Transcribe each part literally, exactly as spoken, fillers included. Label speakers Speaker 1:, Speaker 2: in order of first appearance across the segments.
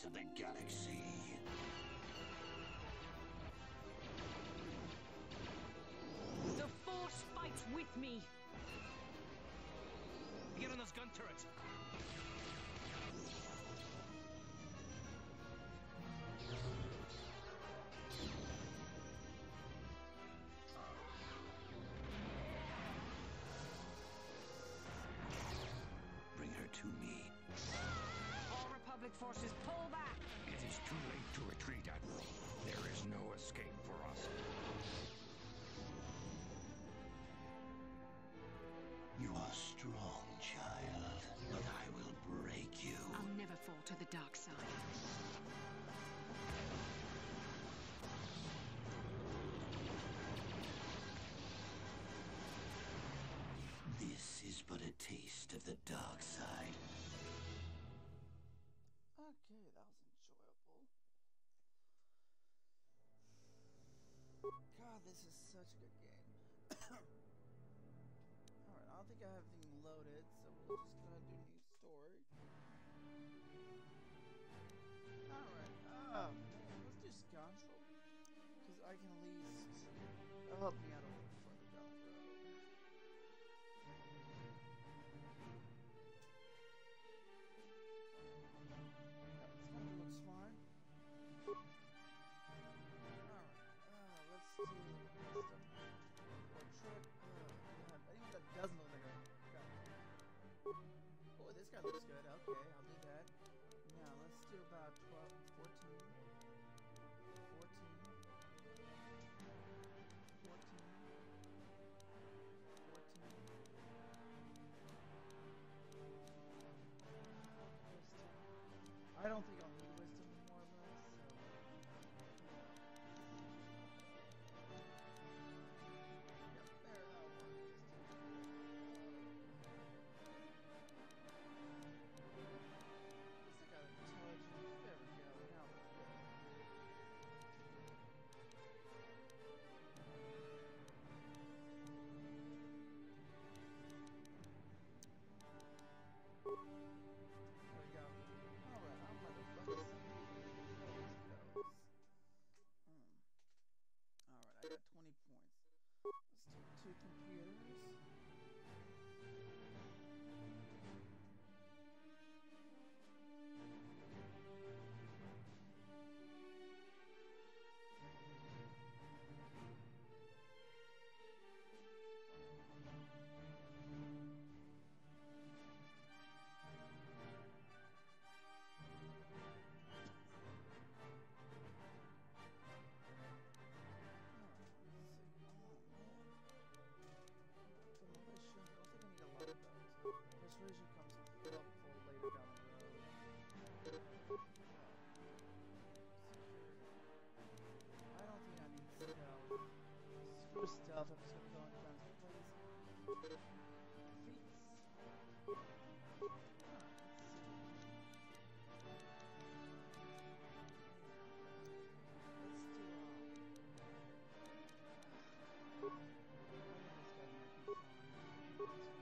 Speaker 1: to the galaxy.
Speaker 2: The Force fights with me!
Speaker 3: Get on those gun turrets!
Speaker 1: Bring her to me.
Speaker 2: All Republic forces, pull back!
Speaker 4: It is too late to retreat, Admiral. There is no escape for us.
Speaker 1: You are strong, child, but I will break you.
Speaker 2: I'll never fall to the dark side.
Speaker 1: This is but a taste of the dark side.
Speaker 5: Okay, that was enjoyable. God, this is such a good game. Alright, I don't think I have anything loaded, so we'll just go ahead and do new story. Alright, oh man, let's do Scoundrel. Because I can at least it'll help me out a little further down the road. Yeah, Scoundrel looks fine. Alright, uh, let's do let's do portrait. Uh, anyone that doesn't look like a guy. Oh, this guy looks good. Okay, I'll do that. Now, let's do about twelve, fourteen. fourteen. fourteen. fourteen. Wisdom. I don't think I'll need wisdom more or less, so... Yep, there, that'll work. Let's take out intelligence. There we go. Now we're There we go. Alright, I'm gonna look see how this goes. Hmm. Alright, I got twenty points. Let's do two computers. Persuasion comes helpful later down the road. I don't think I need stealth. Screw stealth, I'm just gonna go and guns plays. Feats. Huh, let's see. Let's do um this guy might be fine.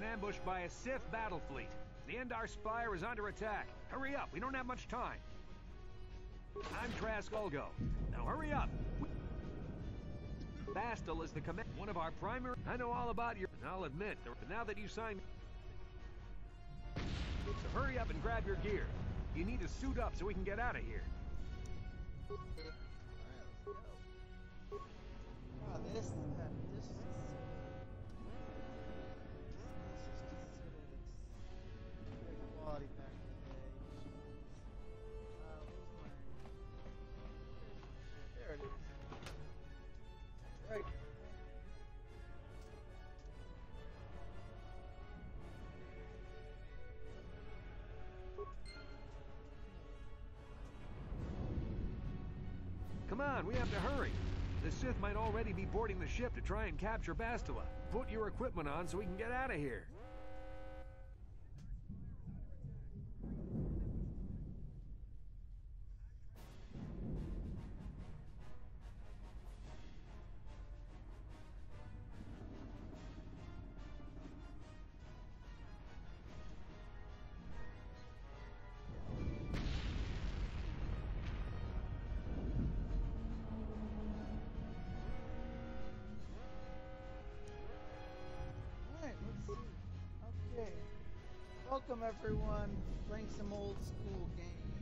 Speaker 3: ambushed by a Sith battle fleet. The Endar Spire is under attack. Hurry up, we don't have much time. I'm Trask Ulgo. Now hurry up. Bastila is the command. One of our primary. I know all about your. And I'll admit, now that you signed. So hurry up and grab your gear. You need to suit up so we can get out of here.
Speaker 5: Alright, let's go. Wow, this, that, this is this is considered good quality back in the day. Uh, where's my... There it is. Right.
Speaker 3: Come on, we have to hurry. The Sith might already be boarding the ship to try and capture Bastila. Put your equipment on so we can get out of here.
Speaker 5: Welcome everyone, playing some old school games.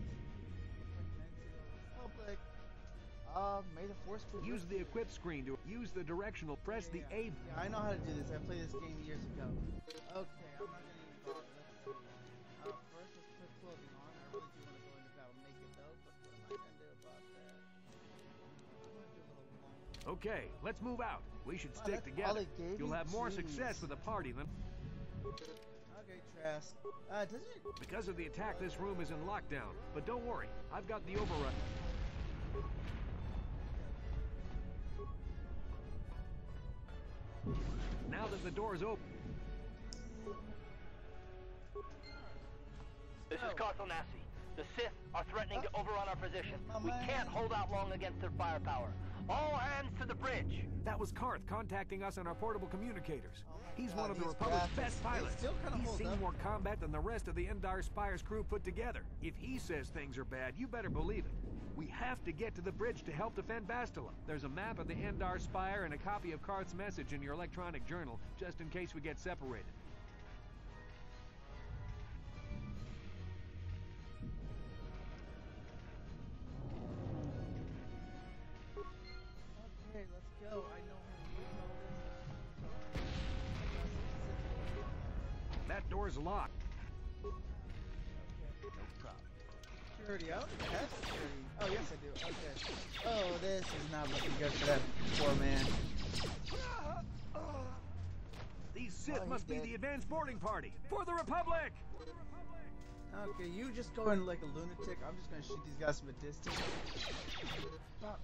Speaker 5: Public. Uh, May the Force be with
Speaker 3: Use the
Speaker 5: you.
Speaker 3: equip screen to use the directional. Press
Speaker 5: Yeah,
Speaker 3: the
Speaker 5: yeah.
Speaker 3: A.
Speaker 5: Yeah, I know how to do this. I played this game years ago. Okay, I'm not gonna even bother. Let's see. Uh, first, let's put clothing on. I really do want to go into battle naked though, but what am I gonna do about that? I'm gonna do a little long.
Speaker 3: Okay, let's move out. We should
Speaker 5: Wow,
Speaker 3: stick
Speaker 5: that's all
Speaker 3: together.
Speaker 5: it gave
Speaker 3: You'll
Speaker 5: me?
Speaker 3: have more
Speaker 5: Jeez.
Speaker 3: success with a party than.
Speaker 5: Okay, Trask. Uh, doesn't it?
Speaker 3: Because of the attack, this room is in lockdown. But don't worry, I've got the override. Now that the door is open.
Speaker 6: This is Carthel Nassi. The Sith are threatening to overrun our position.
Speaker 5: My
Speaker 6: We
Speaker 5: man.
Speaker 6: can't hold out long against their firepower. All hands to the bridge.
Speaker 3: That was Karth contacting us on our portable communicators.
Speaker 5: Oh my
Speaker 3: He's
Speaker 5: God,
Speaker 3: one of the
Speaker 5: these
Speaker 3: Republic's
Speaker 5: graphics,
Speaker 3: best
Speaker 5: they
Speaker 3: pilots.
Speaker 5: still kinda
Speaker 3: He's
Speaker 5: hold
Speaker 3: seen
Speaker 5: up.
Speaker 3: more combat than the rest of the Endar Spire's crew put together. If he says things are bad, you better believe it. We have to get to the bridge to help defend Bastila. There's a map of the Endar Spire and a copy of Karth's message in your electronic journal, just in case we get separated.
Speaker 5: Okay, let's go. I know how to use all this.
Speaker 3: That door's locked.
Speaker 5: Okay.
Speaker 1: No problem.
Speaker 5: Security out? It has security. Oh, yes, I do. Okay. Oh, this is not looking good for that poor man.
Speaker 3: These Sith
Speaker 5: Oh, he
Speaker 3: must be
Speaker 5: did.
Speaker 3: the advanced boarding party for the Republic!
Speaker 5: Okay, you just go in like a lunatic. I'm just gonna shoot these guys from a distance. Stop.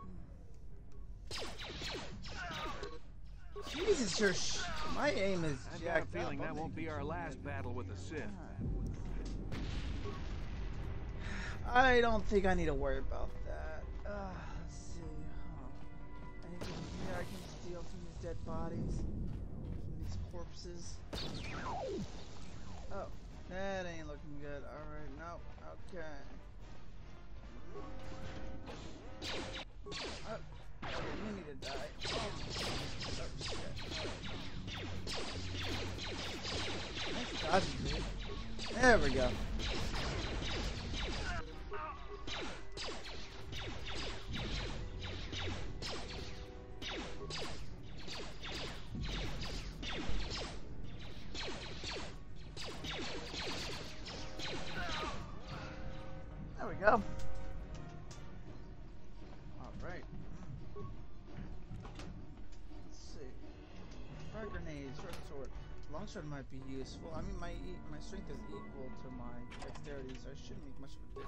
Speaker 5: Jesus, your sh my aim is
Speaker 3: I've got a
Speaker 5: jacked
Speaker 3: feeling
Speaker 5: up.
Speaker 3: that
Speaker 5: I'm
Speaker 3: won't be our last battle with the Sith.
Speaker 5: I don't think I need to worry about that. Uh, let's see. Oh. Anything here I can steal from these dead bodies? From these corpses? Oh, that ain't looking good. Alright, no. Okay. Oh, you need to die. Oh, oh shit. Nice dodging, dude. There we go. There we go. Alright. Let's see. Fire grenades, short sword. Longsword might be useful. I mean, my e my strength is equal to my dexterity, so I shouldn't make much of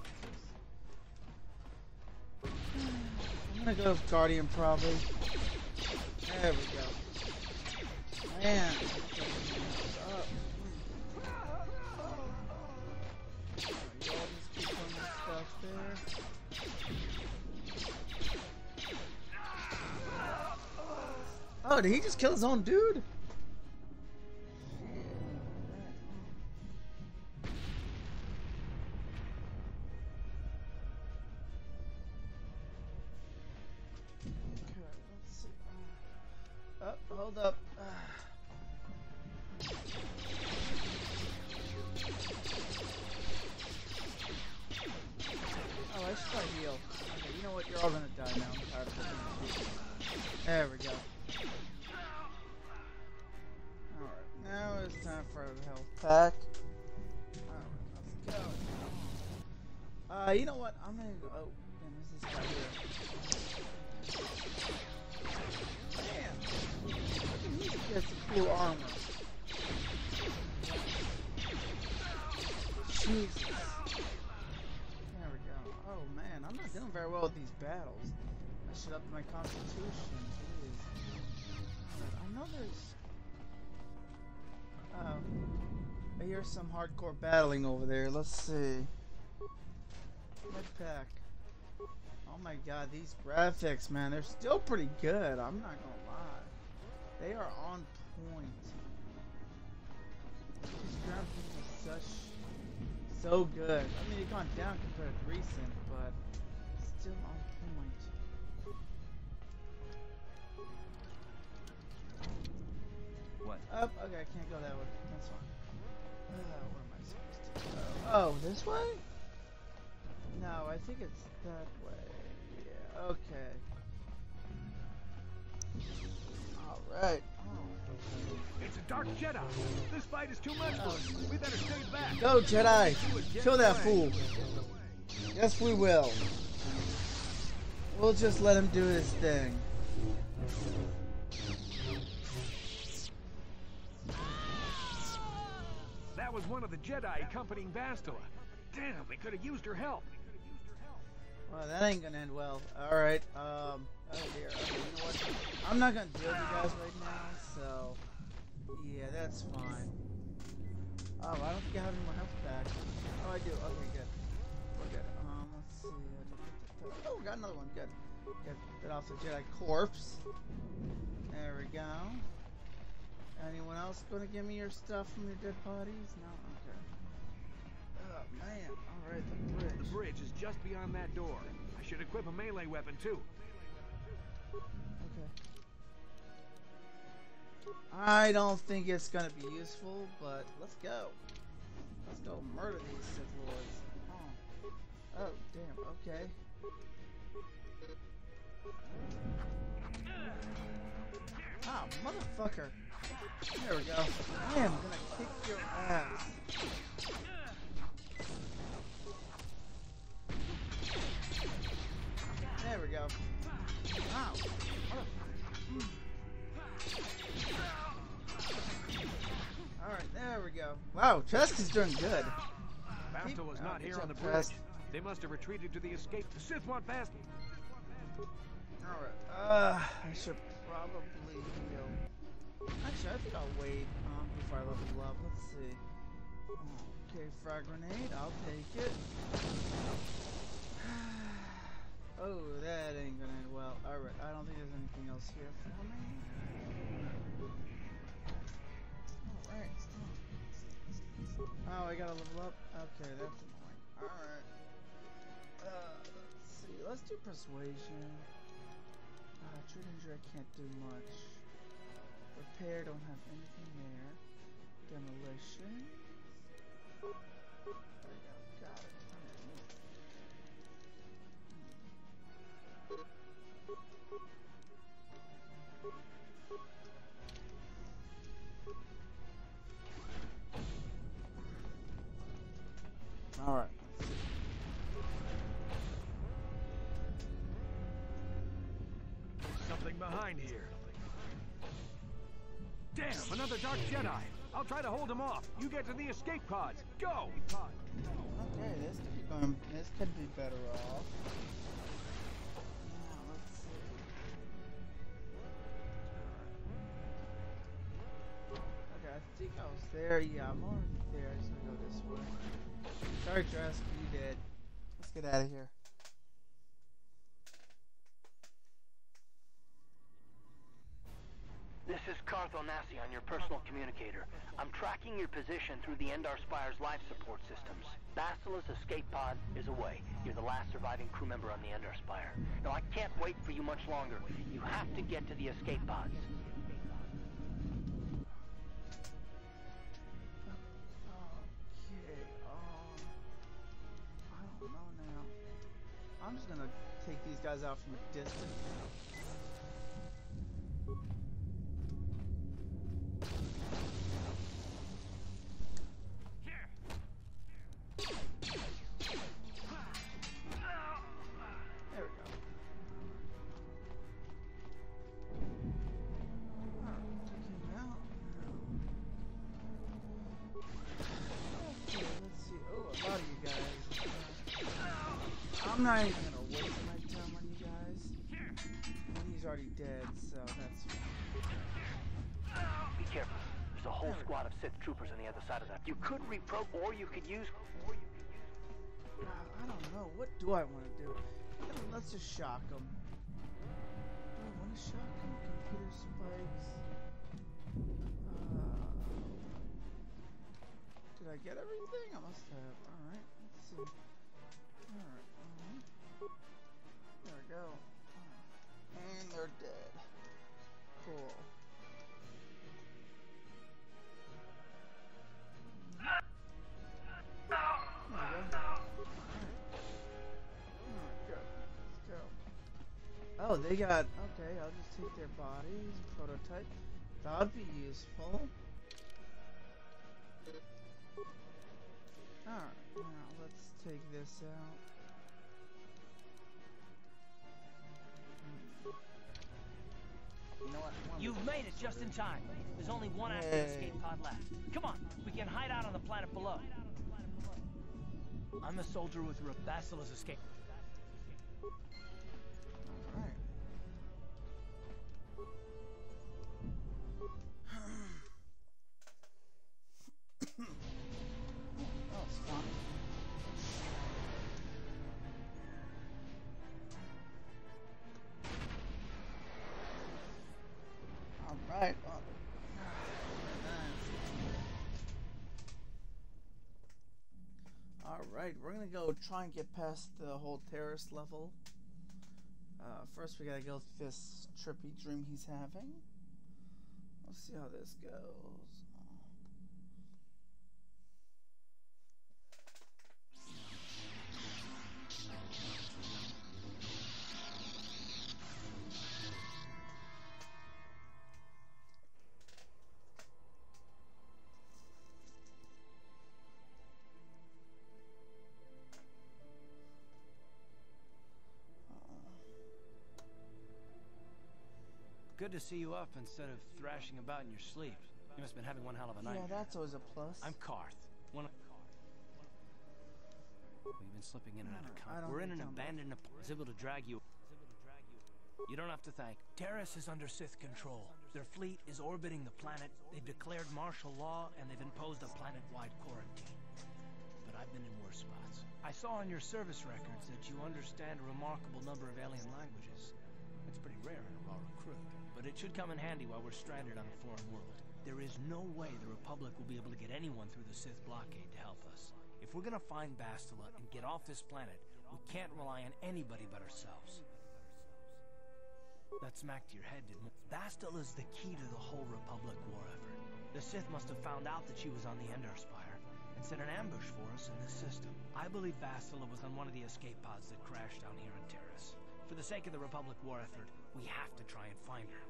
Speaker 5: a difference. I'm gonna go with Guardian, probably. There we go. Man. Up. You all just keep on this stuff there. Oh, did he just kill his own dude? Shit. Oh, hold up. Oh, I should probably heal. Okay, you know what? You're all gonna die now. I'm tired of looking. There we go. Alright, now it's time for the health pack. Alright, let's go. Uh, you know what? I'm gonna go. Oh, damn, this is right here. Damn! He gets some cool armor. Jesus. There we go. Oh man, I'm not doing very well with these battles. I should up my constitution. Jeez. I know there's. Oh. I hear some hardcore battling over there. Let's see. Med pack. Oh my god, these graphics, man, they're still pretty good. I'm not gonna lie. They are on point. These graphics are such. So good. I mean, they've gone down compared to recent, but still on point.
Speaker 6: What?
Speaker 5: Up. Okay, I can't go that way. That's fine. Uh, where am I supposed to go? Oh, this way? No, I think it's that way. Yeah. Okay. All right.
Speaker 3: It's a Dark Jedi. This fight is too much for us. We better stay back.
Speaker 5: Go, Jedi! Kill that fool. Yes, we will. We'll just let him do his thing.
Speaker 3: That was one of the Jedi accompanying Bastila. Damn, they could have used her help.
Speaker 5: Well, that ain't gonna end well. Alright, um... oh dear. Okay, you know what? I'm not gonna deal with you guys right now, so... yeah, that's fine. Oh, I don't think I have any more health back. Oh, I do. Okay, good. We're good. Um, let's see. Oh, we got another one. Good. Get that off the Jedi corpse. There we go. Anyone else gonna give me your stuff from your dead bodies? No? Okay. Oh, man. Alright, the bridge.
Speaker 3: The bridge is just beyond that door. I should equip a melee weapon, too.
Speaker 5: Okay. I don't think it's gonna be useful, but let's go. Let's go murder these Sith Lords. Oh, oh damn, okay. Ah, motherfucker. There we go. I am gonna kick your ass. There we go. Ow. Alright, there we go. Wow, Trask is doing good.
Speaker 3: Bastila was
Speaker 5: Oh,
Speaker 3: not
Speaker 5: good
Speaker 3: here
Speaker 5: job,
Speaker 3: on the bridge.
Speaker 5: Trask.
Speaker 3: They must have retreated to the escape. The Sith want Bastila.
Speaker 5: Alright, uh, I should probably heal. Actually, I think I'll wait um, before I level up. Let's see. Okay, frag grenade, I'll take it. Oh, that ain't gonna end well. Alright, I don't think there's anything else here for me. Alright. Oh, I gotta level up? Okay, that's annoying. Alright. Uh, let's see. Let's do persuasion. Uh, true injury, I can't do much. Repair, don't have anything there. Demolition. There we go. Got it. Alright.
Speaker 3: Something behind here. Damn, another Dark Jedi. I'll try to hold him off. You get to the escape pods. Go!
Speaker 5: Okay, this could be going, this could be better off. Now, let's see. Okay, I think I was there. Yeah, I'm already there. I'm just gonna go this way. Sorry, Trask, you did. Let's get out of here.
Speaker 6: This is Carthel Nassi on your personal communicator. I'm tracking your position through the Endar Spire's life support systems. Bastila's escape pod is away. You're the last surviving crew member on the Endar Spire. Now, I can't wait for you much longer. You have to get to the escape pods.
Speaker 5: I'm just gonna take these guys out from a distance. There we go. Alright, take him out. Okay, let's see. Oh, a lot of you guys. I'm not even gonna waste my time on you guys. And he's already dead, so that's
Speaker 6: Be careful. There's a whole squad of Sith troopers on the other side of that. You could repro, or you could use. Or you could use.
Speaker 5: uh, I don't know. What do I want to do? Let's just shock him. Do I want to shock him? Computer spikes. Uh, did I get everything? I must have. Alright, let's see. Alright. Uh-huh. There we go. And they're dead. Cool. Oh, they got. Okay, I'll just take their bodies. Prototype. That would be useful. Alright, now let's take this out. You know what? One
Speaker 7: You've made it just in time. There's only one active
Speaker 5: Yay.
Speaker 7: escape pod left. Come on, we can hide out on the planet below. I'm a soldier with Basila's escape.
Speaker 5: Alright. That was fun. Alright, well. Alright, we're gonna go try and get past the whole terrorist level. Uh, first we gotta go through this trippy dream he's having. Let's see how this goes.
Speaker 7: Good to see you up instead of thrashing about in your sleep. You must have been having one hell of a night.
Speaker 5: Yeah, that's always a plus.
Speaker 7: I'm Karth. One of... We've been slipping in and out of
Speaker 5: I
Speaker 7: contact.
Speaker 5: don't
Speaker 7: We're in
Speaker 5: think
Speaker 7: an
Speaker 5: I'm-
Speaker 7: abandoned... ap- I was able to drag you... You don't have to thank. Terrace is under Sith control. Their fleet is orbiting the planet. They've declared martial law, and they've imposed a planet-wide quarantine. But I've been in worse spots. I saw on your service records that you understand a remarkable number of alien languages. It's pretty rare in a raw recruit, but it should come in handy while we're stranded on a foreign world. There is no way the Republic will be able to get anyone through the Sith blockade to help us. If we're gonna find Bastila and get off this planet, we can't rely on anybody but ourselves. That smacked your head, didn't it? Bastila's the key to the whole Republic war effort. The Sith must have found out that she was on the Endar Spire and set an ambush for us in this system. I believe Bastila was on one of the escape pods that crashed down here in Terrace. For the sake of the Republic war effort, we have to try and find her.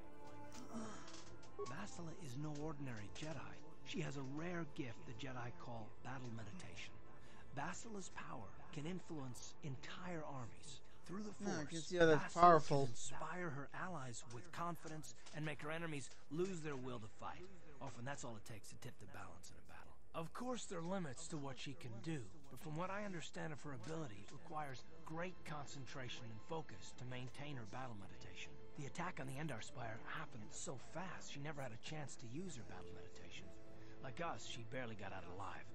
Speaker 7: Bastila is no ordinary Jedi. She has a rare gift the Jedi call battle meditation. Bastila's power can influence entire armies. Through the
Speaker 5: Yeah, I
Speaker 7: Force,
Speaker 5: can see how that's
Speaker 7: Bastila
Speaker 5: powerful.
Speaker 7: can inspire her allies with confidence and make her enemies lose their will to fight. Often that's all it takes to tip the balance in a battle. Of course there are limits to what she can do, but from what I understand of her ability, it requires great concentration and focus to maintain her battle meditation. The attack on the Endar Spire happened so fast, she never had a chance to use her battle meditation. Like us, she barely got out alive.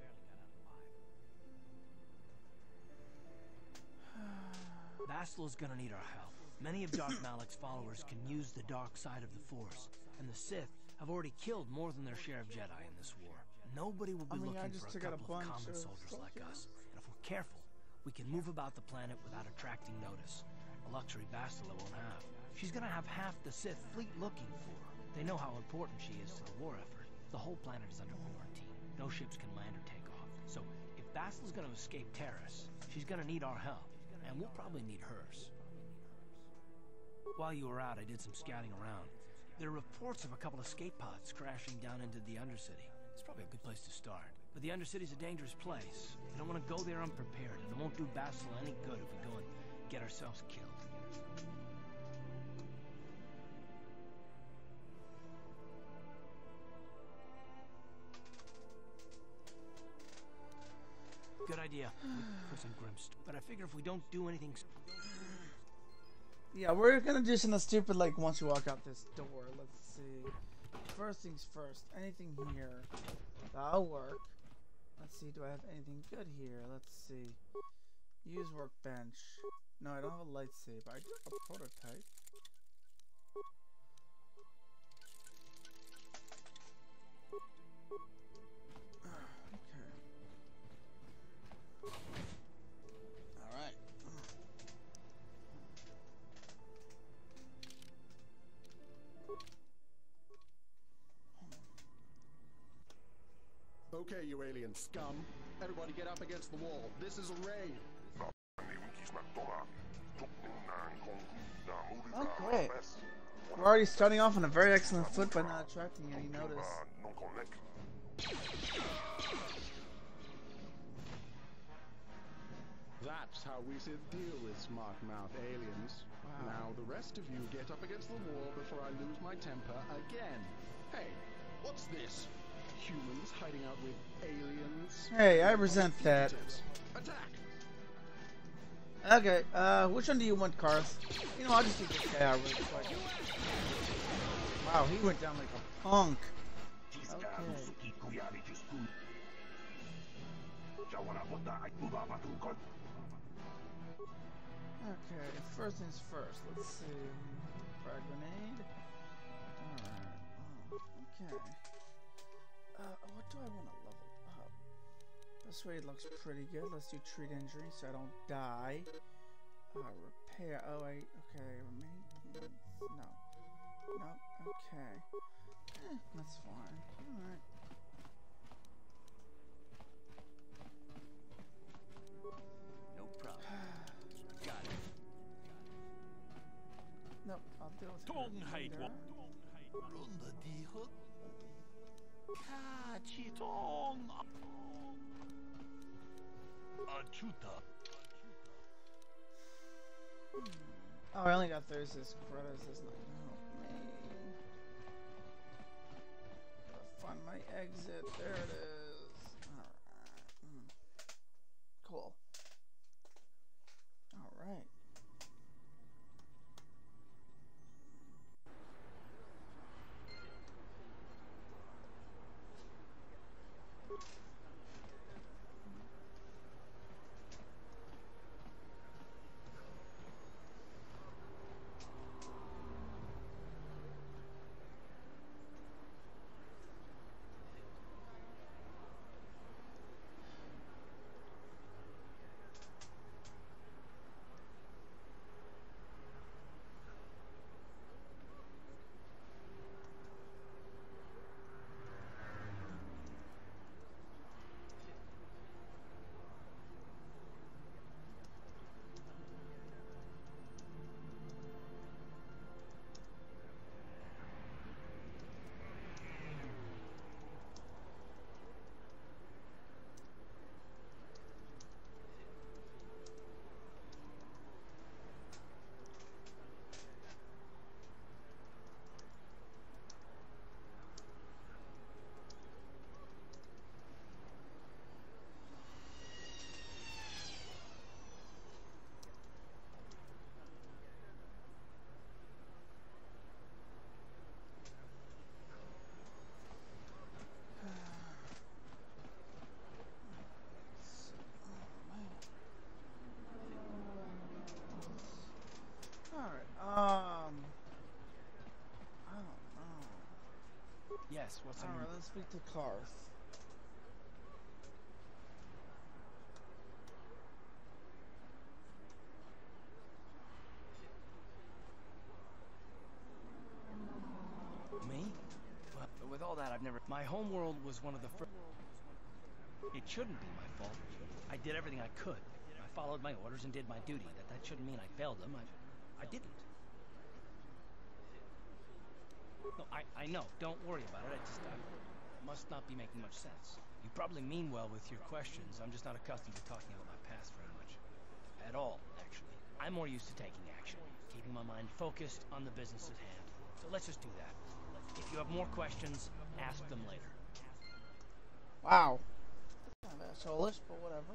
Speaker 7: Bastila's gonna need our help. Many of Darth Malik's followers can use the dark side of the Force, and the Sith have already killed more than their share of Jedi in this war. Nobody will be
Speaker 5: I mean, I
Speaker 7: looking
Speaker 5: just
Speaker 7: for a
Speaker 5: took out a
Speaker 7: couple of
Speaker 5: bunch
Speaker 7: common
Speaker 5: of
Speaker 7: soldiers like
Speaker 5: soldiers.
Speaker 7: us. And if we're careful, we can move about the planet without attracting notice. A luxury Bastila won't have. She's gonna have half the Sith fleet looking for her. They know how important she is to the war effort. The whole planet is under quarantine. No ships can land or take off. So, if Bastila's gonna escape Terrace, she's gonna need our help. and we'll probably need hers. While you were out, I did some scouting around. There are reports of a couple of escape pods crashing down into the Undercity. It's probably a good place to start. But the Undercity's a dangerous place. We don't want to go there unprepared, and it won't do Bastila any good if we go and get ourselves killed. Good idea. For some Grimst. But I figure if we don't do anything...
Speaker 5: Yeah, we're gonna do something stupid like once you walk out this door. Let's see. First things first. Anything here? That'll work. Let's see. Do I have anything good here? Let's see. Use workbench. No, I don't have a lightsaber. I do have a prototype. Alright.
Speaker 8: Okay, you alien scum. Everybody get up against the wall. This is a raid.
Speaker 5: Okay. We're already starting off on a very excellent foot by not attracting any notice.
Speaker 8: That's how we should deal with smart-mouth aliens. Wow. Now the rest of you get up against the wall before I lose my temper again. Hey, what's this? Humans hiding out with aliens?
Speaker 5: Hey, I resent that.
Speaker 8: Attack!
Speaker 5: Okay, uh, which one do you want, Karth? You know, I'll just take this guy out really quick. Wow, he went down like a punk. Okay. Okay, first things first. Let's see. Frag grenade. Alright. Oh, okay. Uh, what do I want to level up? This way it looks pretty good. Let's do treat injury so I don't die. Uh, repair. Oh, wait. Okay. Remain points. No. Nope. Okay. Eh, that's fine. Alright.
Speaker 7: No problem. Got it.
Speaker 5: Nope. I'll deal with it later.
Speaker 1: Runda dihot. Kachitong. Achuta.
Speaker 5: Oh, I only got Thursday's credits. That's not gonna help me. Gotta find my exit. There it is. Alright. Mm. Cool. Alright.
Speaker 7: Yes, what's on
Speaker 5: Alright,
Speaker 7: your...
Speaker 5: let's speak to Karth.
Speaker 7: Me? Well, with all that, I've never... My homeworld was one of the first... It shouldn't be my fault. I did everything I could. My followed my orders and did my duty. That that shouldn't mean I failed them. I, I didn't. No, I, I know. Don't worry about it. I just I must not be making much sense. You probably mean well with your questions. I'm just not accustomed to talking about my past very much. At all, actually. I'm more used to taking action, keeping my mind focused on the business at hand. So let's just do that. If you have more questions, ask them later.
Speaker 5: Wow. Kind of asshole-ish, but whatever.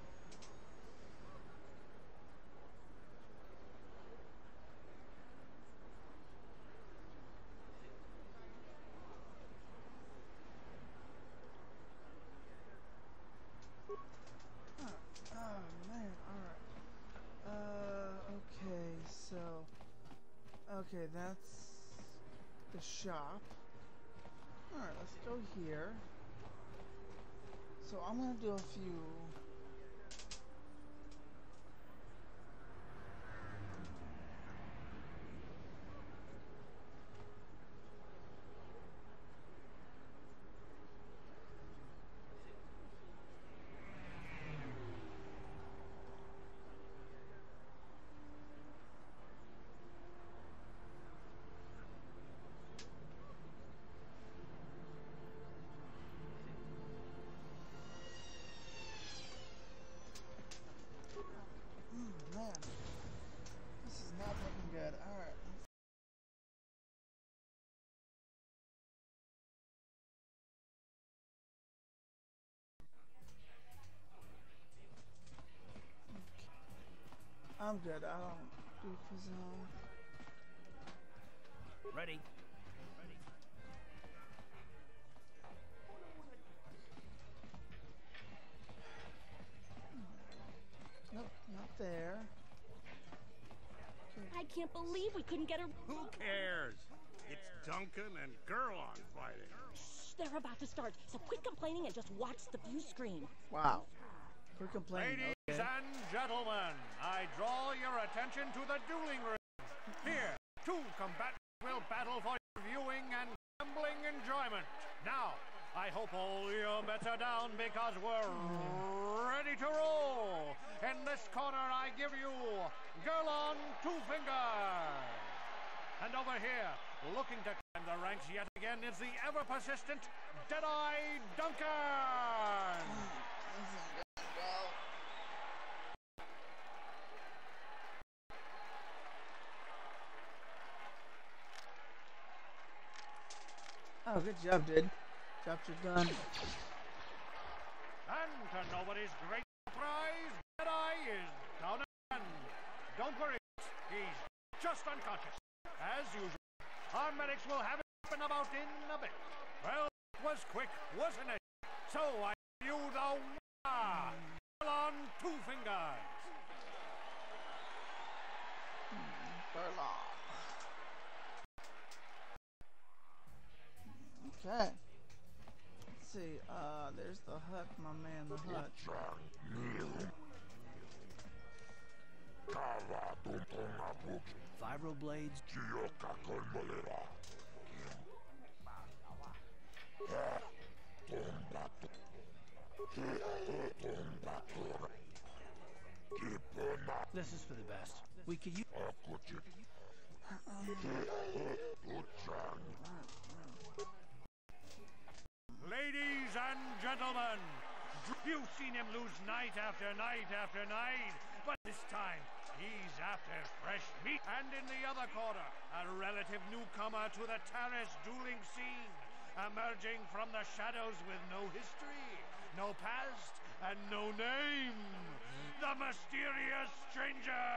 Speaker 5: Okay, that's the shop. Alright, let's go here. So I'm gonna do a few... I'm good. I don't do Kazan.
Speaker 7: Ready. Ready.
Speaker 5: Nope, not there.
Speaker 2: I can't believe we couldn't get a...
Speaker 4: Who cares? It's Duncan and Gerlon fighting.
Speaker 2: Shh, they're about to start, so quit complaining and just watch the view screen.
Speaker 5: Wow. We're complaining.
Speaker 9: Ladies
Speaker 5: okay.
Speaker 9: and gentlemen, I draw your attention to the dueling ring. Here, two combatants will battle for your viewing and gambling enjoyment. Now, I hope all your bets are down because we're ready to roll. In this corner, I give you Gerlon Two Fingers. And over here, looking to climb the ranks yet again, is the ever-persistent Deadeye Duncan.
Speaker 5: Oh, good job, dude. Jobs are done.
Speaker 9: And to nobody's great surprise, Deadeye is down again. Don't worry, he's just unconscious. As usual, our medics will have it up and about in a bit. Well, it was quick, wasn't it? So I give you the winner, Gerlon Two Fingers.
Speaker 5: Gerlon. Okay. Let's see. Uh, there's the hut, my man, the hut.
Speaker 7: Vibroblades. This is for the best. We could use.
Speaker 9: Ladies and gentlemen, you've seen him lose night after night after night, but this time he's after fresh meat. And in the other corner, a relative newcomer to the terrace dueling scene, emerging from the shadows with no history, no past, and no name, the mysterious stranger!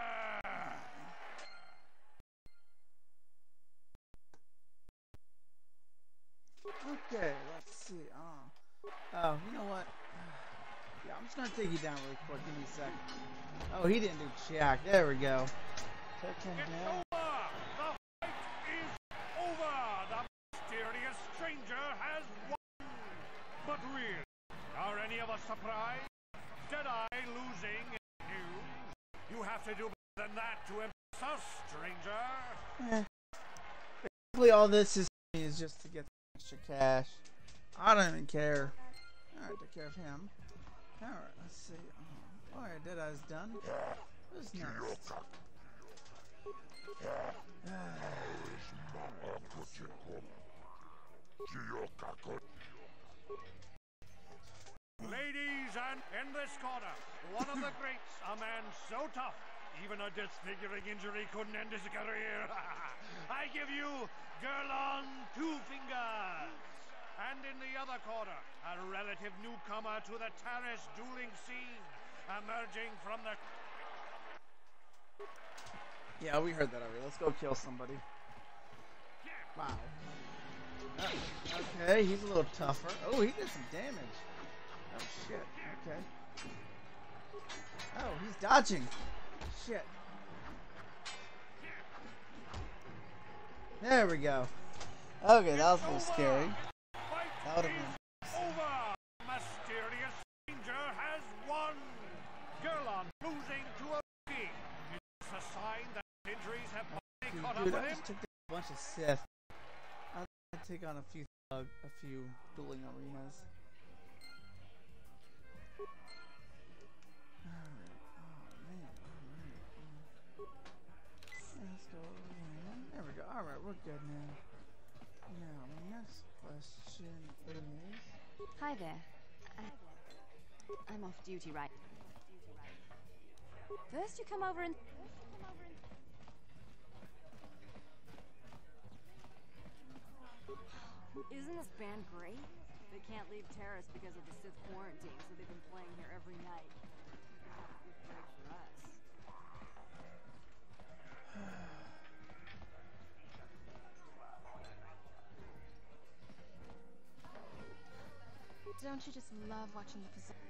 Speaker 5: Okay, let's see. Oh, oh, you know what? Yeah, I'm just gonna take you down really quick. Give me a second. Oh, he didn't do jack. There we go. Take him
Speaker 9: It's
Speaker 5: down.
Speaker 9: over! The fight is over! The mysterious stranger has won! But really, are any of us surprised? Deadeye losing is news. You have to do better than that to impress us, stranger.
Speaker 5: Eh. Basically, all this is is just to get extra cash. I don't even care. Alright, take care of him. Alright, let's see. Oh, Alright, Deadeye's done. Who's next?
Speaker 9: Ladies, and in this corner, one of the greats, a man so tough, even a disfiguring injury couldn't end his career. I give you Gerlon Two Fingers. And in the other corner, a relative newcomer to the Terrace dueling scene, emerging from the...
Speaker 5: Yeah, we heard that already. Let's go kill somebody. Wow. Uh, okay, he's a little tougher. Oh, he did some damage. Oh, shit. Okay. Oh, he's dodging. Shit. There we go. Okay, that was a little scary. That would have been...
Speaker 9: Over! Mysterious Stranger has won! Gerlon losing to a rookie. Is this a sign that injuries have finally caught up
Speaker 5: Dude,
Speaker 9: with
Speaker 5: I
Speaker 9: him?
Speaker 5: just took a bunch of Sith. I'll take on a few uh, a few dueling arenas. Alright. Oh man. Alright. Let's go over here. There we go. Alright, we're good now. Now, my next question is...
Speaker 10: Hi there. I, I'm off duty right. First you come over and... Isn't this band great? They can't leave Terrace because of the Sith quarantine, so they've been playing here every night. Good break for us.
Speaker 11: Don't you just love watching the position?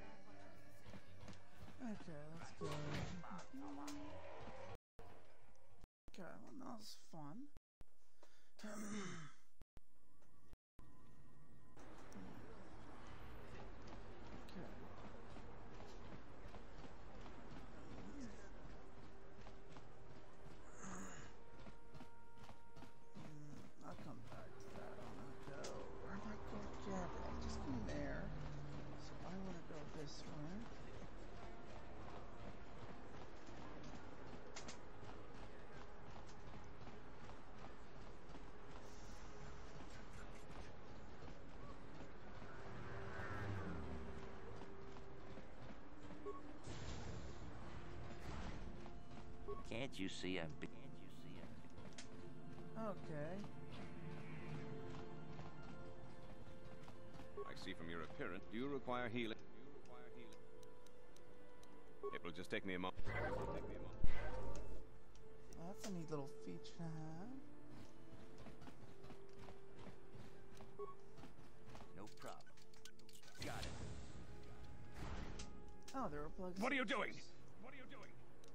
Speaker 5: Okay, let's go. Okay, well, that was fun. I'll come back to that. I'm gonna go. Where am I going? Yeah, but I just been there. So I want to go this way.
Speaker 12: Can't you see I'm big?
Speaker 5: Okay.
Speaker 13: I see from your appearance, do you require healing? It will just take me a moment. It will take me a moment.
Speaker 5: Well, that's a neat little feature to have.
Speaker 12: No problem. Got it.
Speaker 5: Oh, there were plugs.
Speaker 13: What are you doing? What are you doing?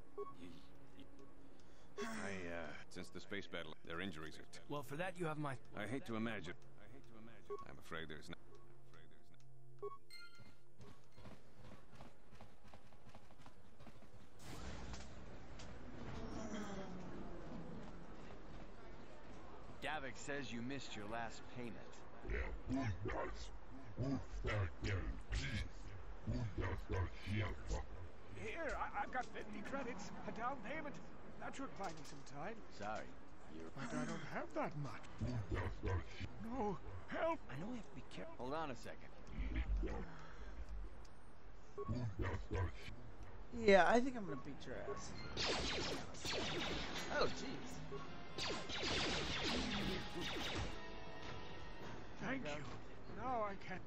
Speaker 13: I, uh, since the space battle, their injuries are... T
Speaker 7: Well, for that you have my...
Speaker 13: I hate to imagine. I hate to imagine. I'm afraid there's no...
Speaker 14: Davik says you missed your last payment.
Speaker 3: Here, I I've got fifty credits, a down payment. That should buy me some time.
Speaker 14: Sorry. You're...
Speaker 3: But I don't have that much. No, help!
Speaker 14: I know we have to be careful. Hold on a second.
Speaker 5: Yeah, I think I'm gonna beat your ass. Oh, jeez.
Speaker 3: Thank you. No, I can't.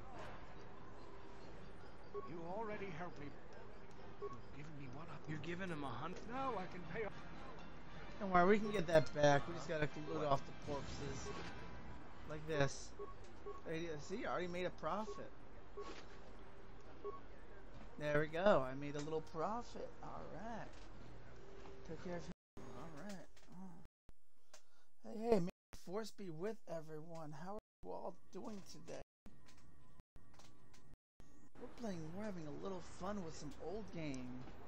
Speaker 3: You already helped me. You've given me one up.
Speaker 7: You're giving him a hundred?
Speaker 3: No, I can pay off.
Speaker 5: Don't worry, we can get that back. We just gotta loot off the corpses. Like this. See, I already made a profit. There we go. I made a little profit. Alright. Took care of him. Alright. Oh. Hey, hey, may the force be with everyone. How are you all doing today? We're playing, we're having a little fun with some old game.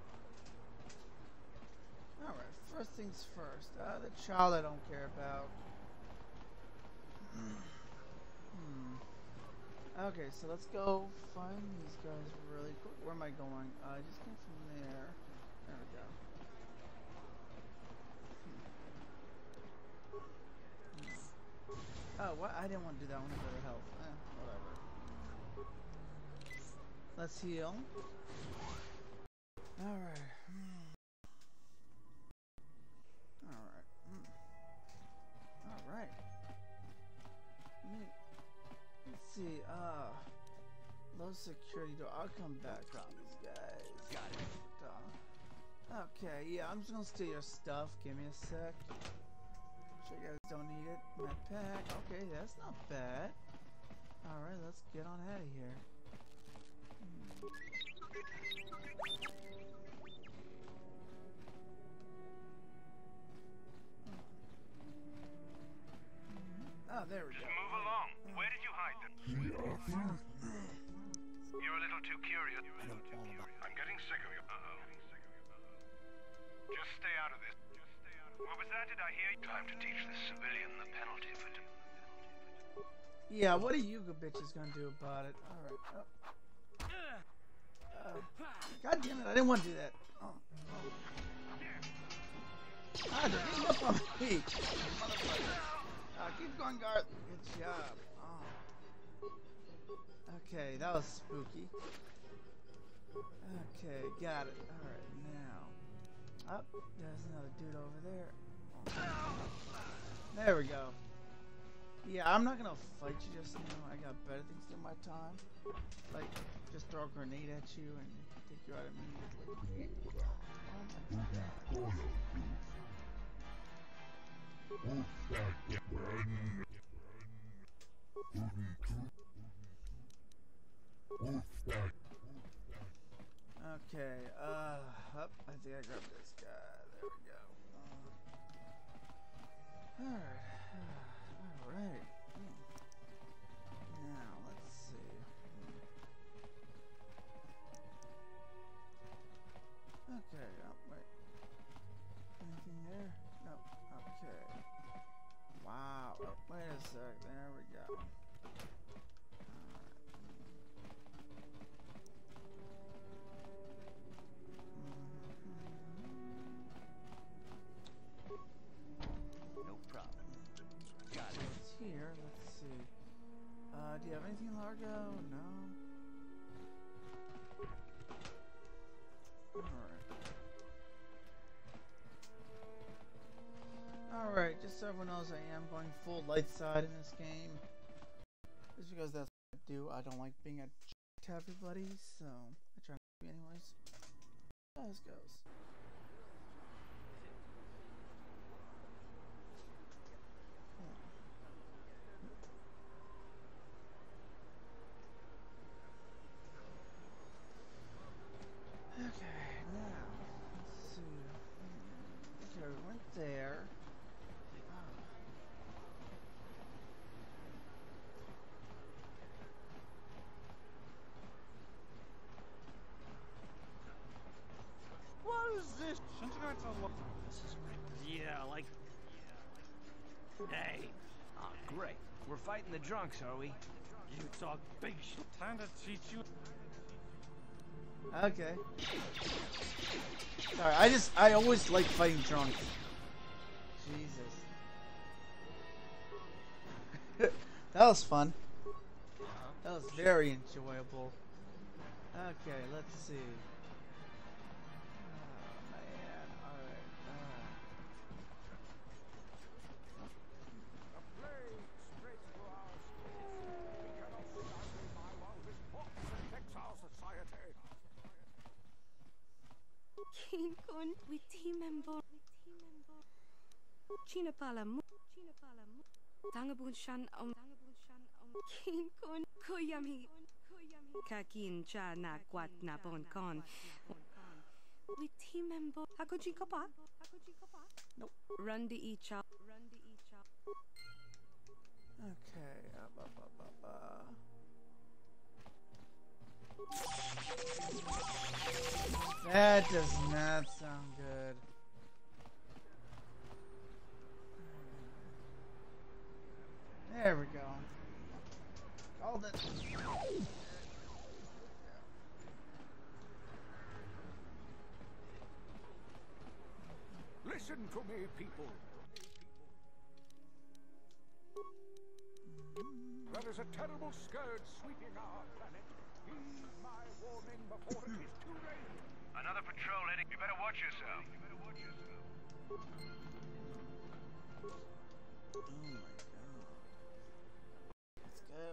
Speaker 5: Alright, first things first. Uh, the child I don't care about. Hmm. Okay, so let's go find these guys really quick. Where am I going? Uh, I just came from there. There we go. Hmm. Oh, what? I didn't want to do that one for the health. Eh, whatever. Let's heal. Alright. Hmm. Alright. Hmm. Alright. Let's see. Uh, low security door. I'll come back on these guys.
Speaker 12: Got it.
Speaker 5: Uh, okay, yeah, I'm just gonna steal your stuff. Give me a sec. Sure you guys don't need it. Med pack. Okay, that's not bad. Alright, let's get on out of here. Hmm. Oh, there we
Speaker 15: Just
Speaker 5: go.
Speaker 15: move along. Where did you hide them? You're a little too curious. I know all about it. I'm getting sick of you. Uh-oh. Just stay out of this. Just stay out of What was that? Did I hear you? Time to teach this civilian the penalty for...
Speaker 5: Yeah, what are you good bitches gonna do about it? Alright. Oh. Uh, God damn it, I didn't want to do that. Oh. Oh. Ah, they're beating up on me. Uh, keep going, Garth. Good job. Oh. Okay, that was spooky. Okay, got it. Alright, now. Oh, there's another dude over there. Oh. There we go. Yeah, I'm not gonna fight you just now. I got better things to do my time. Like, just throw a grenade at you and take you out immediately. Oh Okay, uh, up. I think I grabbed this guy. There we go. Uh, Alright. Alright. Hmm. Now, let's see. Hmm. Okay, oh, wait. Anything there? Nope. Okay. Wow. Oh, wait a sec. There we go.
Speaker 12: No problem. Got it.
Speaker 5: It's here. Let's see. Uh, do you have anything, Largo? No. Alright. Alright, just so everyone knows, I am going full light side in this game. Just because that's what I do. I don't like being a j to everybody, so I try not to be anyways. As this goes. Okay, now, let's see. Okay, we went there.
Speaker 9: What is this? This is yeah, like. Hey.
Speaker 7: Oh, great. We're fighting the drunks, are we?
Speaker 9: You talk big shit. Time to teach you.
Speaker 5: Okay. Sorry, I just, I always like fighting drunks. Jesus. That was fun. That was very enjoyable. Okay, let's see. Oh, man. Alright.
Speaker 2: King Kun with team member. China Palamu. Tangabun Shan um King Kun Koyami. Kakin Cha na kwat na bon con. With team member. Hakoji Kopa. Nope. Run the each up.
Speaker 5: Okay. Up, up, up, up, up. That does not sound good. There we go. Called it.
Speaker 9: Listen to me, people. There is a terrible scourge sweeping our planet. Heed my warning before it is too late.
Speaker 15: Another patrol heading. You better watch yourself. You better watch yourself.
Speaker 5: Oh my god. Let's go.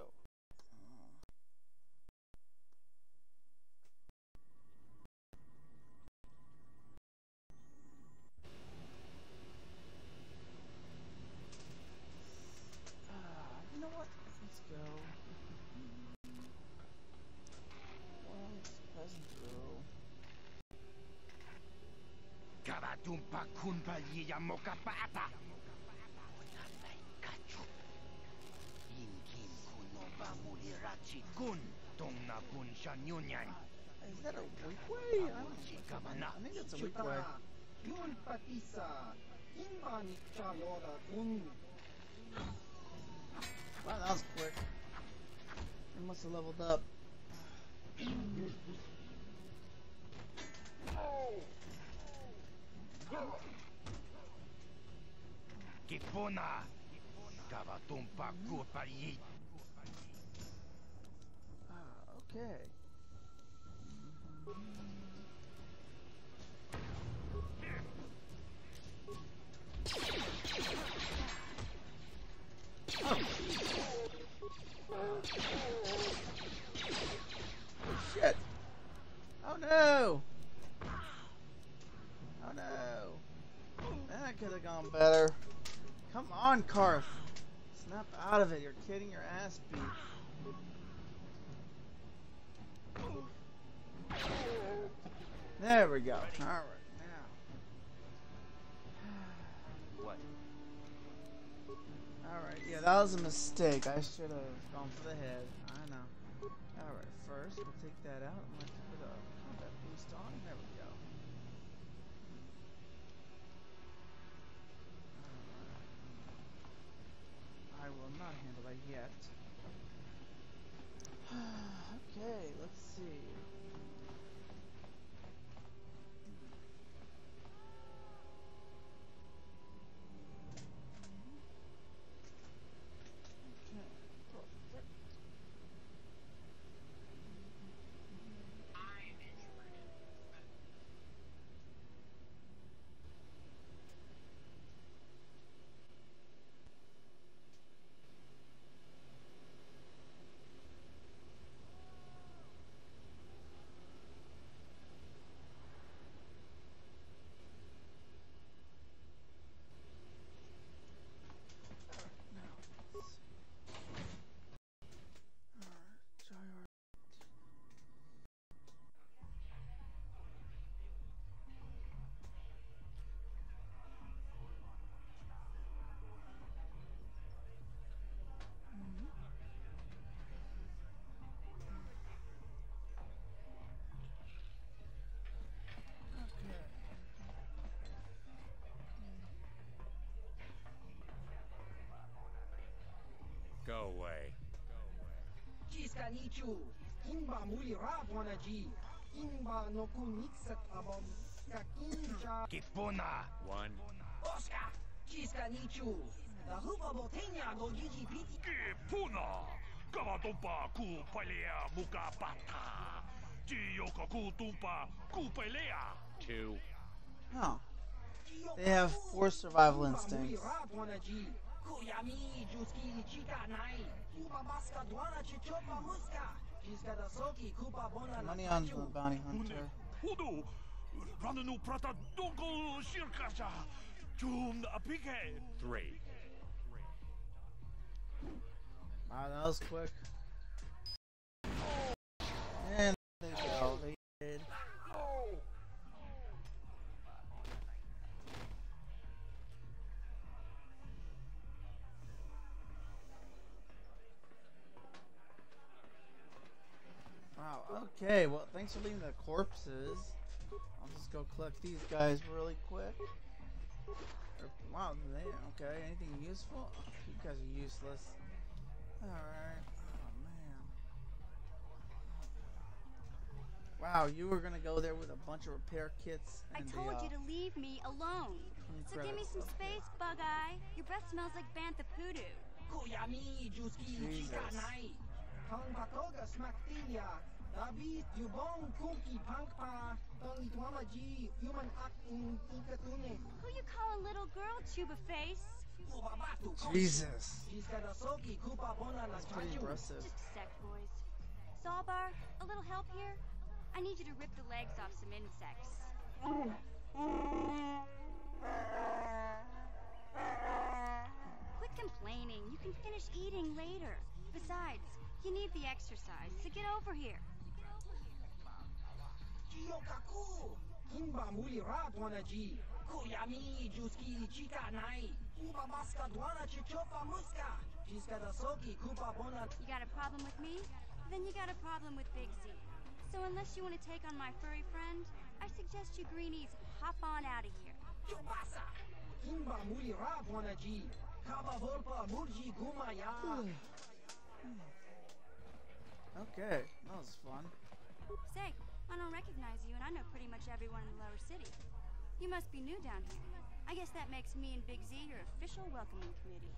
Speaker 5: Ah, you know what? Let's go. Well, let's present go.
Speaker 4: Kavatumpa kunpa liya mokapata. Kun tongna kun shanyunyan.
Speaker 5: Is that a weak way? I don't think, I think it's a weak way. Wow, that was quick. I must have leveled up.
Speaker 4: Kipona. Kavatumpa kunpa liya.
Speaker 5: Okay. Oh. Oh shit. Oh no. Oh no. That could have gone better. Come on, Karth. Snap out of it. You're getting your ass beat. There we go. Alright, now.
Speaker 12: What?
Speaker 5: Alright, yeah, that was a mistake. I should have gone for the head. I know. Alright, first, we'll take that out. I'm going to put a combat boost on. There we go. Alright. I will not handle that yet. Okay, let's see.
Speaker 4: Go away.
Speaker 16: Nichu, Kimba Mulira Bonaji, Kimba no Kunixat Abom, Kakinja,
Speaker 4: Kipona. One.
Speaker 16: Oscar, Chiska Nichu, the Huba Botenia no Gigi Piti.
Speaker 9: Kipuna, Kavatumpa Kupalea Mukapata, Gioka Kutumpa Kupalea.
Speaker 4: Two.
Speaker 5: Oh. They have four survival instincts. Money on the bounty hunter.
Speaker 9: Hudu, Rananu Prata Dunko Shirkasha, Jum Apike.
Speaker 4: Three.
Speaker 5: Wow, that was quick. And there you go. They did. Wow, okay, well, thanks for leaving the corpses. I'll just go collect these guys really quick. Wow, they, okay, anything useful? Oh, you guys are useless. Alright, oh man. Wow, you were gonna go there with a bunch of repair kits.
Speaker 17: I
Speaker 5: And
Speaker 17: told
Speaker 5: the, uh,
Speaker 17: you to leave me alone. So give me some space, Bug-Eye. Your breath smells like Bantha Poodoo.
Speaker 16: Kuyami Juski Chikanai. Tong Patoga Smaktilia. David Yubong Kuki Pankpa. Tong Itwamaji Human Act in Tikatune.
Speaker 17: Who you call a little girl, Chuba Face?
Speaker 5: Jesus.
Speaker 17: That's
Speaker 5: pretty impressive.
Speaker 17: Just a sec, boys. Zalbar, a little help here? I need you to rip the legs off some insects. Quit complaining. You can finish eating later. Besides, you need the exercise, so get over here.
Speaker 16: Kiyokaku. Kimba Mulirat Wanaji. Kuyami Juski Chikanai. Kuba Baska Dwana Chichopa Muska. Jiska Dasoki Kuba Bona.
Speaker 17: You got a problem with me? Then you got a problem with Big Z. So unless you want to take on my furry friend, I suggest you greenies hop on out of here.
Speaker 16: Chupasa. Kimba Mulirat Wanaji. Kaba Volpa Murji Gumaya.
Speaker 5: Okay, that was fun.
Speaker 17: Say, I don't recognize you, and I know pretty much everyone in the lower city. You must be new down here. I guess that makes me and Big Z your official welcoming committee.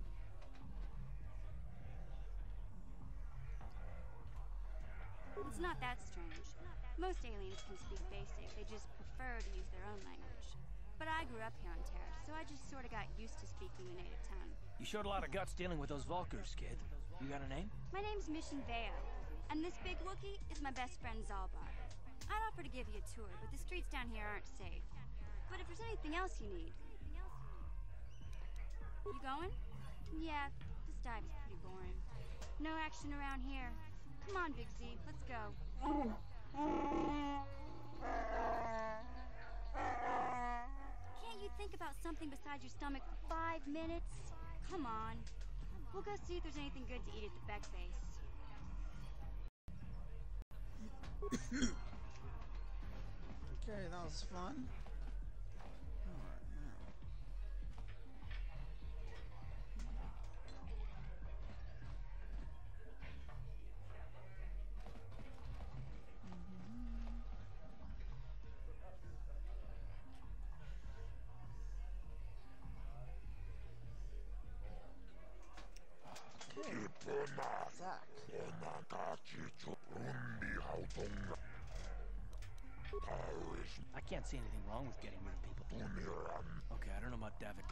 Speaker 17: It's not that strange. Most aliens can speak basic, they just prefer to use their own language. But I grew up here on Terra, so I just sort of got used to speaking the native tongue.
Speaker 7: You showed a lot of guts dealing with those Vulkars, kid. You got a name?
Speaker 17: My name's Mission Veo, and this big Wookiee is my best friend Zalbar. I'd offer to give you a tour, but the streets down here aren't safe. But if there's anything else you need... You going? Yeah, this dive is pretty boring. No action around here. Come on, Big Z, let's go. Can't you think about something besides your stomach for five minutes? Come on. We'll go see if there's anything good to eat at the Beck base.
Speaker 5: Okay, that was fun. Alright, now.
Speaker 7: I can't see anything wrong with getting rid of people. Okay, I don't know about David.